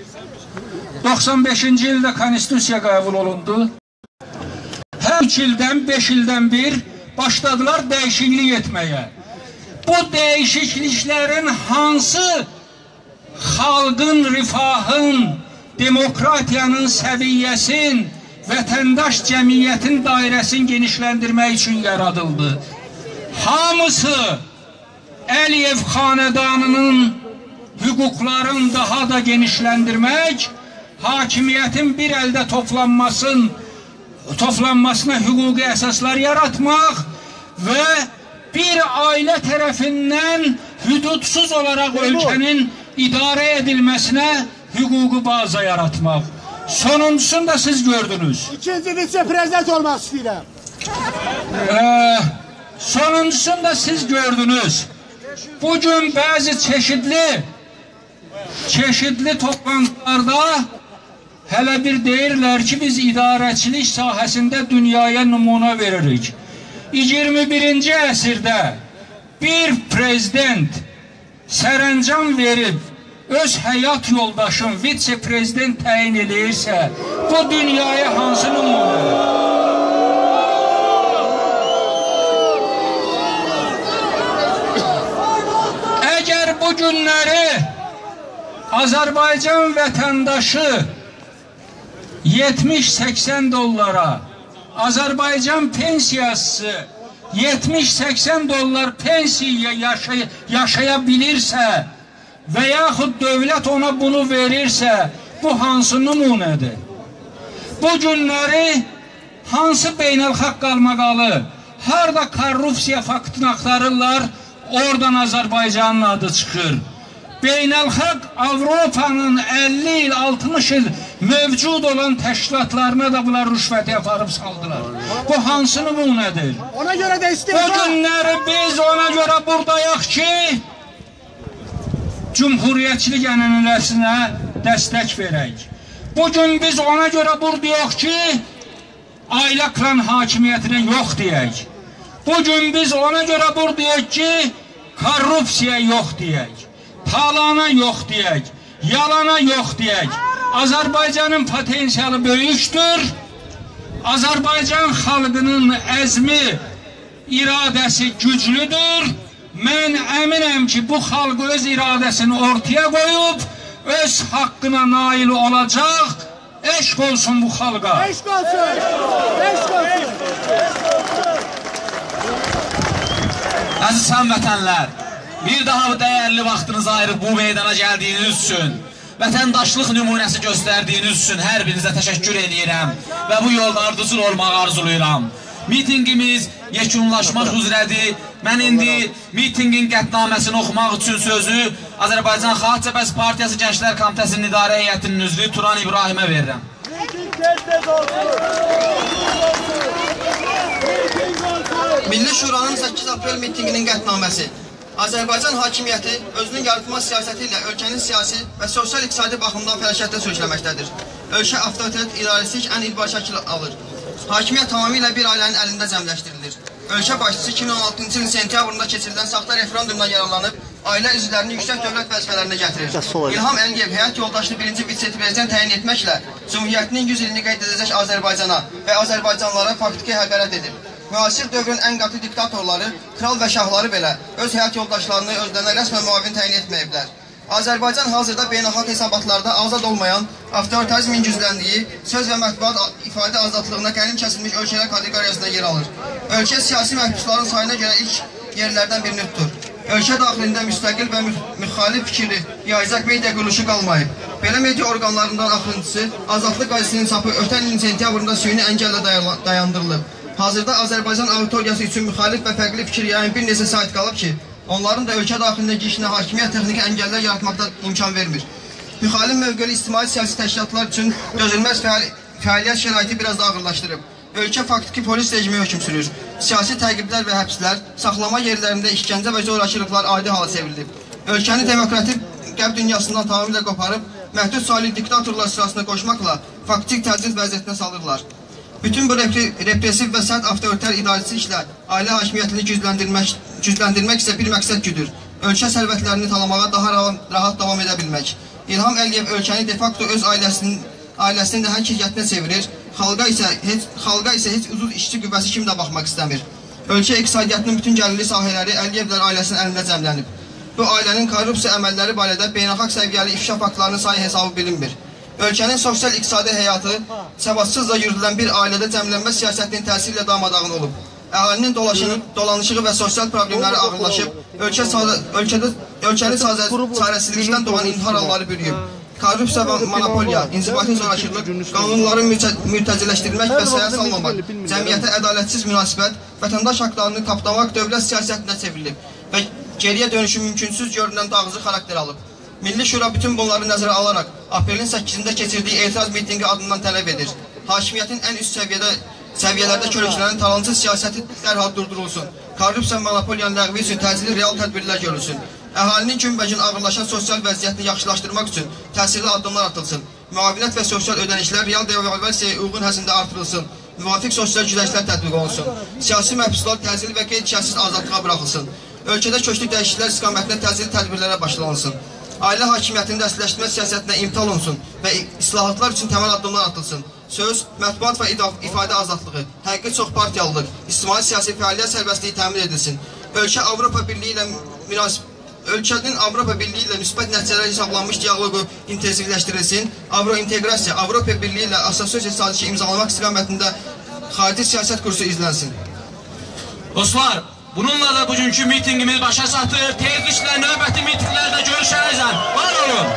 95-ci ildə konstitusiya qəbul olundu. Hər 3 ildən, 5 ildən bir başladılar dəyişiklik etməyə. Bu dəyişikliklərin hansı xalqın, rifahın, demokratiyanın səviyyəsin, vətəndaş cəmiyyətin dairəsini genişləndirmək üçün yaradıldı? Hamısı Əliyev xanedanının hüquqlarını daha da genişləndirmək, hakimiyyətin bir əldə toplanmasına hüquqi əsaslar yaratmaq və bir ailə tərəfindən hüdudsuz olaraq ölkənin idarə edilməsinə hüquqi baza yaratmaq. Sonuncusunu da siz gördünüz. İkinci vitse-prezident olmaq istəyirəm. Sonuncusunu da siz gördünüz. Bugün bəzi çeşitli toplantılarda hələ bir deyirlər ki, biz idarəçilik sahəsində dünyaya nümunə veririk. 21-ci əsrdə bir prezident sərəncam verib öz həyat yoldaşın vitse-prezident təyin eləyirsə, bu dünyaya hansı nümunədir? Əgər bu günləri Azərbaycan vətəndaşı 70-80 dollara, Azərbaycan pensiyası 70-80 dollar pensiya yaşaya bilirsə və yaxud dövlət ona bunu verirsə, bu hansı nümunədir? Bu günləri hansı beynəlxalq qalmaqalı, harada korrupsiya faktını axtarırlar, oradan Azərbaycanın adı çıxır. Beynəlxalq Avropanın 50 il, 60 il mövcud olan təşkilatlarına da bunlar rüşvəti aparıb saldılar. Bu hansı nümunədir? Ona görə də istifa. Bu günləri biz ona görə buradayıq ki, cümhuriyyətçilik ənənələrinə dəstək verək. Bugün biz ona görə buradayıq ki, ailə klan hakimiyyətinə yox deyək. Bugün biz ona görə buradayıq ki, korrupsiya yox deyək, talana yox deyək, yalana yox deyək. Azərbaycanın potensialı böyükdür. Azərbaycan xalqının əzmi, iradəsi güclüdür. Mən əminəm ki, bu xalq öz iradəsini ortaya qoyub, öz haqqına nail olacaq. Eşq olsun bu xalqa. Eşq olsun. Eşq olsun. Əziz həmvətənlər, bir daha dəyərli vaxtınızı ayırıb bu meydana gəldiyiniz üçün, vətəndaşlıq nümunəsi göstərdiyiniz üçün hər birinizə təşəkkür edirəm və bu yolda ardıcıl olmağı arzuluyuram. Mitingimiz yekunlaşmaq üzrədir. Mən indi mitingin qətnaməsini oxumaq üçün sözü Azərbaycan Xalq Cəbhəsi Partiyası Gənclər Komitəsinin İdarə Heyətinin üzvü Turan İbrahimə verirəm. Milli Şuranın 8 aprel mitinginin qətnaməsi. Azərbaycan hakimiyyəti özünün yaratma siyasəti ilə ölkənin siyasi və sosial-iqtisadi baxımdan fəlakətdə sürükləməkdədir. Ölkə avtoritet idarəçilik ən ilbar şəkil alır. Hakimiyyət tamamilə bir ailənin əlində cəmləşdirilir. Ölkə başçısı 2016-cı ilin sentyabrında keçirilən saxta referendumdan yararlanıb, ailə üzvlərini yüksək dövlət vəzifələrinə gətirir. İlham Əliyev həyat yoldaşını birinci vitse-prezident təyin etməklə Cümhuriyyətinin 100 ilini qeyd edəcək Azərbaycana və Azərbaycanlılara faktiki həqarət edib. Müasir dövrün ən qatı diktatorları, kral və şahları belə öz həyat yoldaşlarını özlərinə rəsmən müavin təyin etməyiblər. Azərbaycan hazırda beynəlxalq hesabatlarda azad olmayan, avtoritarizmin gücləndiyi, söz və mətbuat ifadə azadlığına qənim kəsilmiş ölkələr kateqoriyasında yer alır. Ölkə siyasi məhbusların sayına görə ilk yerlərdən birini tutur. Ölkə daxilində müstəqil və müxalif fikirli, yayacaq media quruluşu qalmayıb. Belə media orqanlarından axırıncısı, Azadlıq qəzetinin çapı ötən ilin sentyabrında süni əngəllə dayandırılıb. Hazırda Azərbaycan auditoriyası üçün müxalif və fərqli fikir yayan bir neçə sayt qalıb ki, onların da ölkə daxilində girişinə hakimiyyət texniki əngəllər yaratmaqda imkan vermir. Müxalif mövqeli ictimai-siyasi təşkilatlar üçün dözülməz fəaliyyət şəraiti biraz da ağırlaşdırıb. Ölkə faktiki polis rejimi hökm sürür. Siyasi təqiblər və həbslər, saxlama yerlərində işgəncə və zorakılıqlar adi hala çevrilib. Ölkəni demokratik qəb dünyasından tamamilə qoparıb, məhdud saylı diktatorlar sırasına qoşmaqla faktik təcrid vəziyyətinə salırlar. Bütün bu represiv və sərt avtoritar idarəçiliklə ailə hakimiyyətini gücləndirmək isə bir məqsəd güdür. Ölkə sərvətlərini talamağa daha rahat davam edə bilmək. İlham Əliyev ölkəni de facto öz ailəsinin də həqiqətinə çevirir, xalqa isə heç uzun işçi qüvvəsi kimi də baxmaq istəmir. Ölkə iqtisadiyyatının bütün gəlirli sahələri Əliyevlər ailəsinin əlində cəmlənib. Bu ailənin korrupsiya əməlləri barədə beynəlxalq səviyyəli ifşa faktlarının sayı hesabı bilinmir. Ölkənin sosial-iqtisadi həyatı səbatsızca yürüdülən bir ailədə cəmlənmə siyasətinin təsiri ilə darmadağın olub. Əhalinin dolanışığı və sosial problemləri ağırlaşıb, ölkəni çarəsizlikdən doğan intihar halları bürüyüb. Korrupsiya və monopoliya, inzibati zorakılıq, qanunların mültəciləşdirilmək və səhər salmamaq, cəmiyyətə ədalətsiz münasibət, vətəndaş haqlarını tapdamaq dövlət siyasətinə çevrilib və geriyə dönüşü mümkünsüz görünən dağıcı xarakter alıb. Milli Şura bütün bunları nəzərə alaraq aprelin 8-də keçirdiyi etiraz mitinqi adından tələb edir. Hakimiyyətin ən üst səviyyələrdə körüklənən talancı siyasəti dərhal durdurulsun. Korrupsiya və monopoliyanın ləğvi üçün təcili real tədbirlər görülsün. Əhalinin günbəgün ağırlaşan sosial vəziyyətini yaxşılaşdırmaq üçün təsirli addımlar atılsın. Müavinət və sosial ödənişlər real devalvasiyaya uyğun həzmdə artırılsın. Müvafiq sosial güzəştlər tətbiq olunsun. Siyasi məhbuslar təcili və qeyd-şərtsiz azadlığa buraxılsın. Ölkədə köklü dəyişikliklər istiqamətində təcili tədbirlərə başlanılsın. Ailə hakimiyyətinin dəstəkləşdirmə siyasətinə imtal olunsun və islahatlar üçün təməl addımlar atılsın. Söz, mətbuat və ifadə azadlığı, həqiqi çoxpartiyalılıq, ictimai-siyasi fəaliyyət sərbəstliyi təmin edilsin. Ölkənin Avropa Birliyi ilə müsbət nəticələr hesablanmış dialoqu intensivləşdirilsin. Avrointeqrasiya, Avropa Birliyi ilə assosiasiya sazişi imzalamaq istiqamətində xarici siyasət kursu izlənsin. Dostlar, bununla da bugünkü mitingimiz başa çatır. Tezliklə növbəti mitinglərdə görüşərəcəm. Var olun.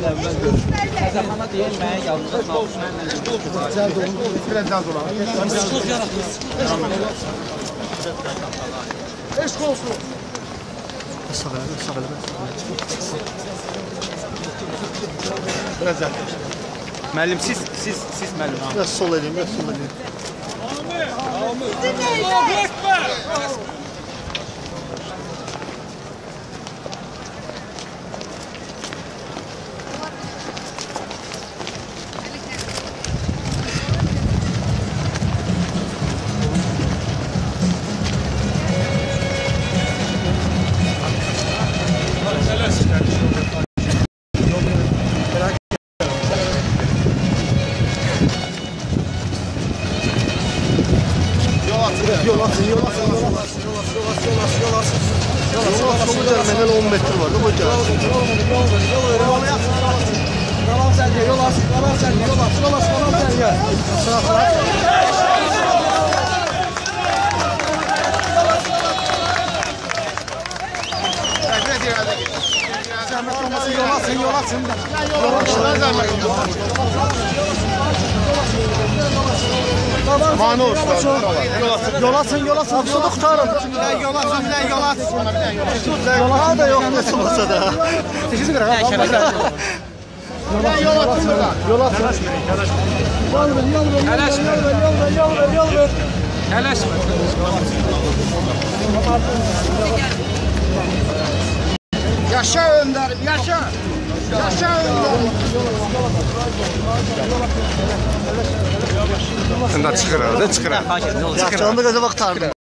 əvvəl görüşdük. Xəzərxana deyilməyə yalnız Eşq olsun. Biraz yaklaşık. Müəllim, siz müəllim. Biraz sol edin, biraz sol edin. Allahu Ekber. Yol açın. Gəlmədən 10 metr var, o gəlsin. Qalan sənə, yol aç. Zəhmət olmasın, yol açın. Mane olsun. Yol açın. Absolu qutarın. Yol aç. Yola da yok, nasıl olsa da. Teşekkür ederim. Yol açın. Yol ver. Yaşa Önderim, yaşa. Yaşa Önderim. Yaxşı, onda qəzə vaxt tardı.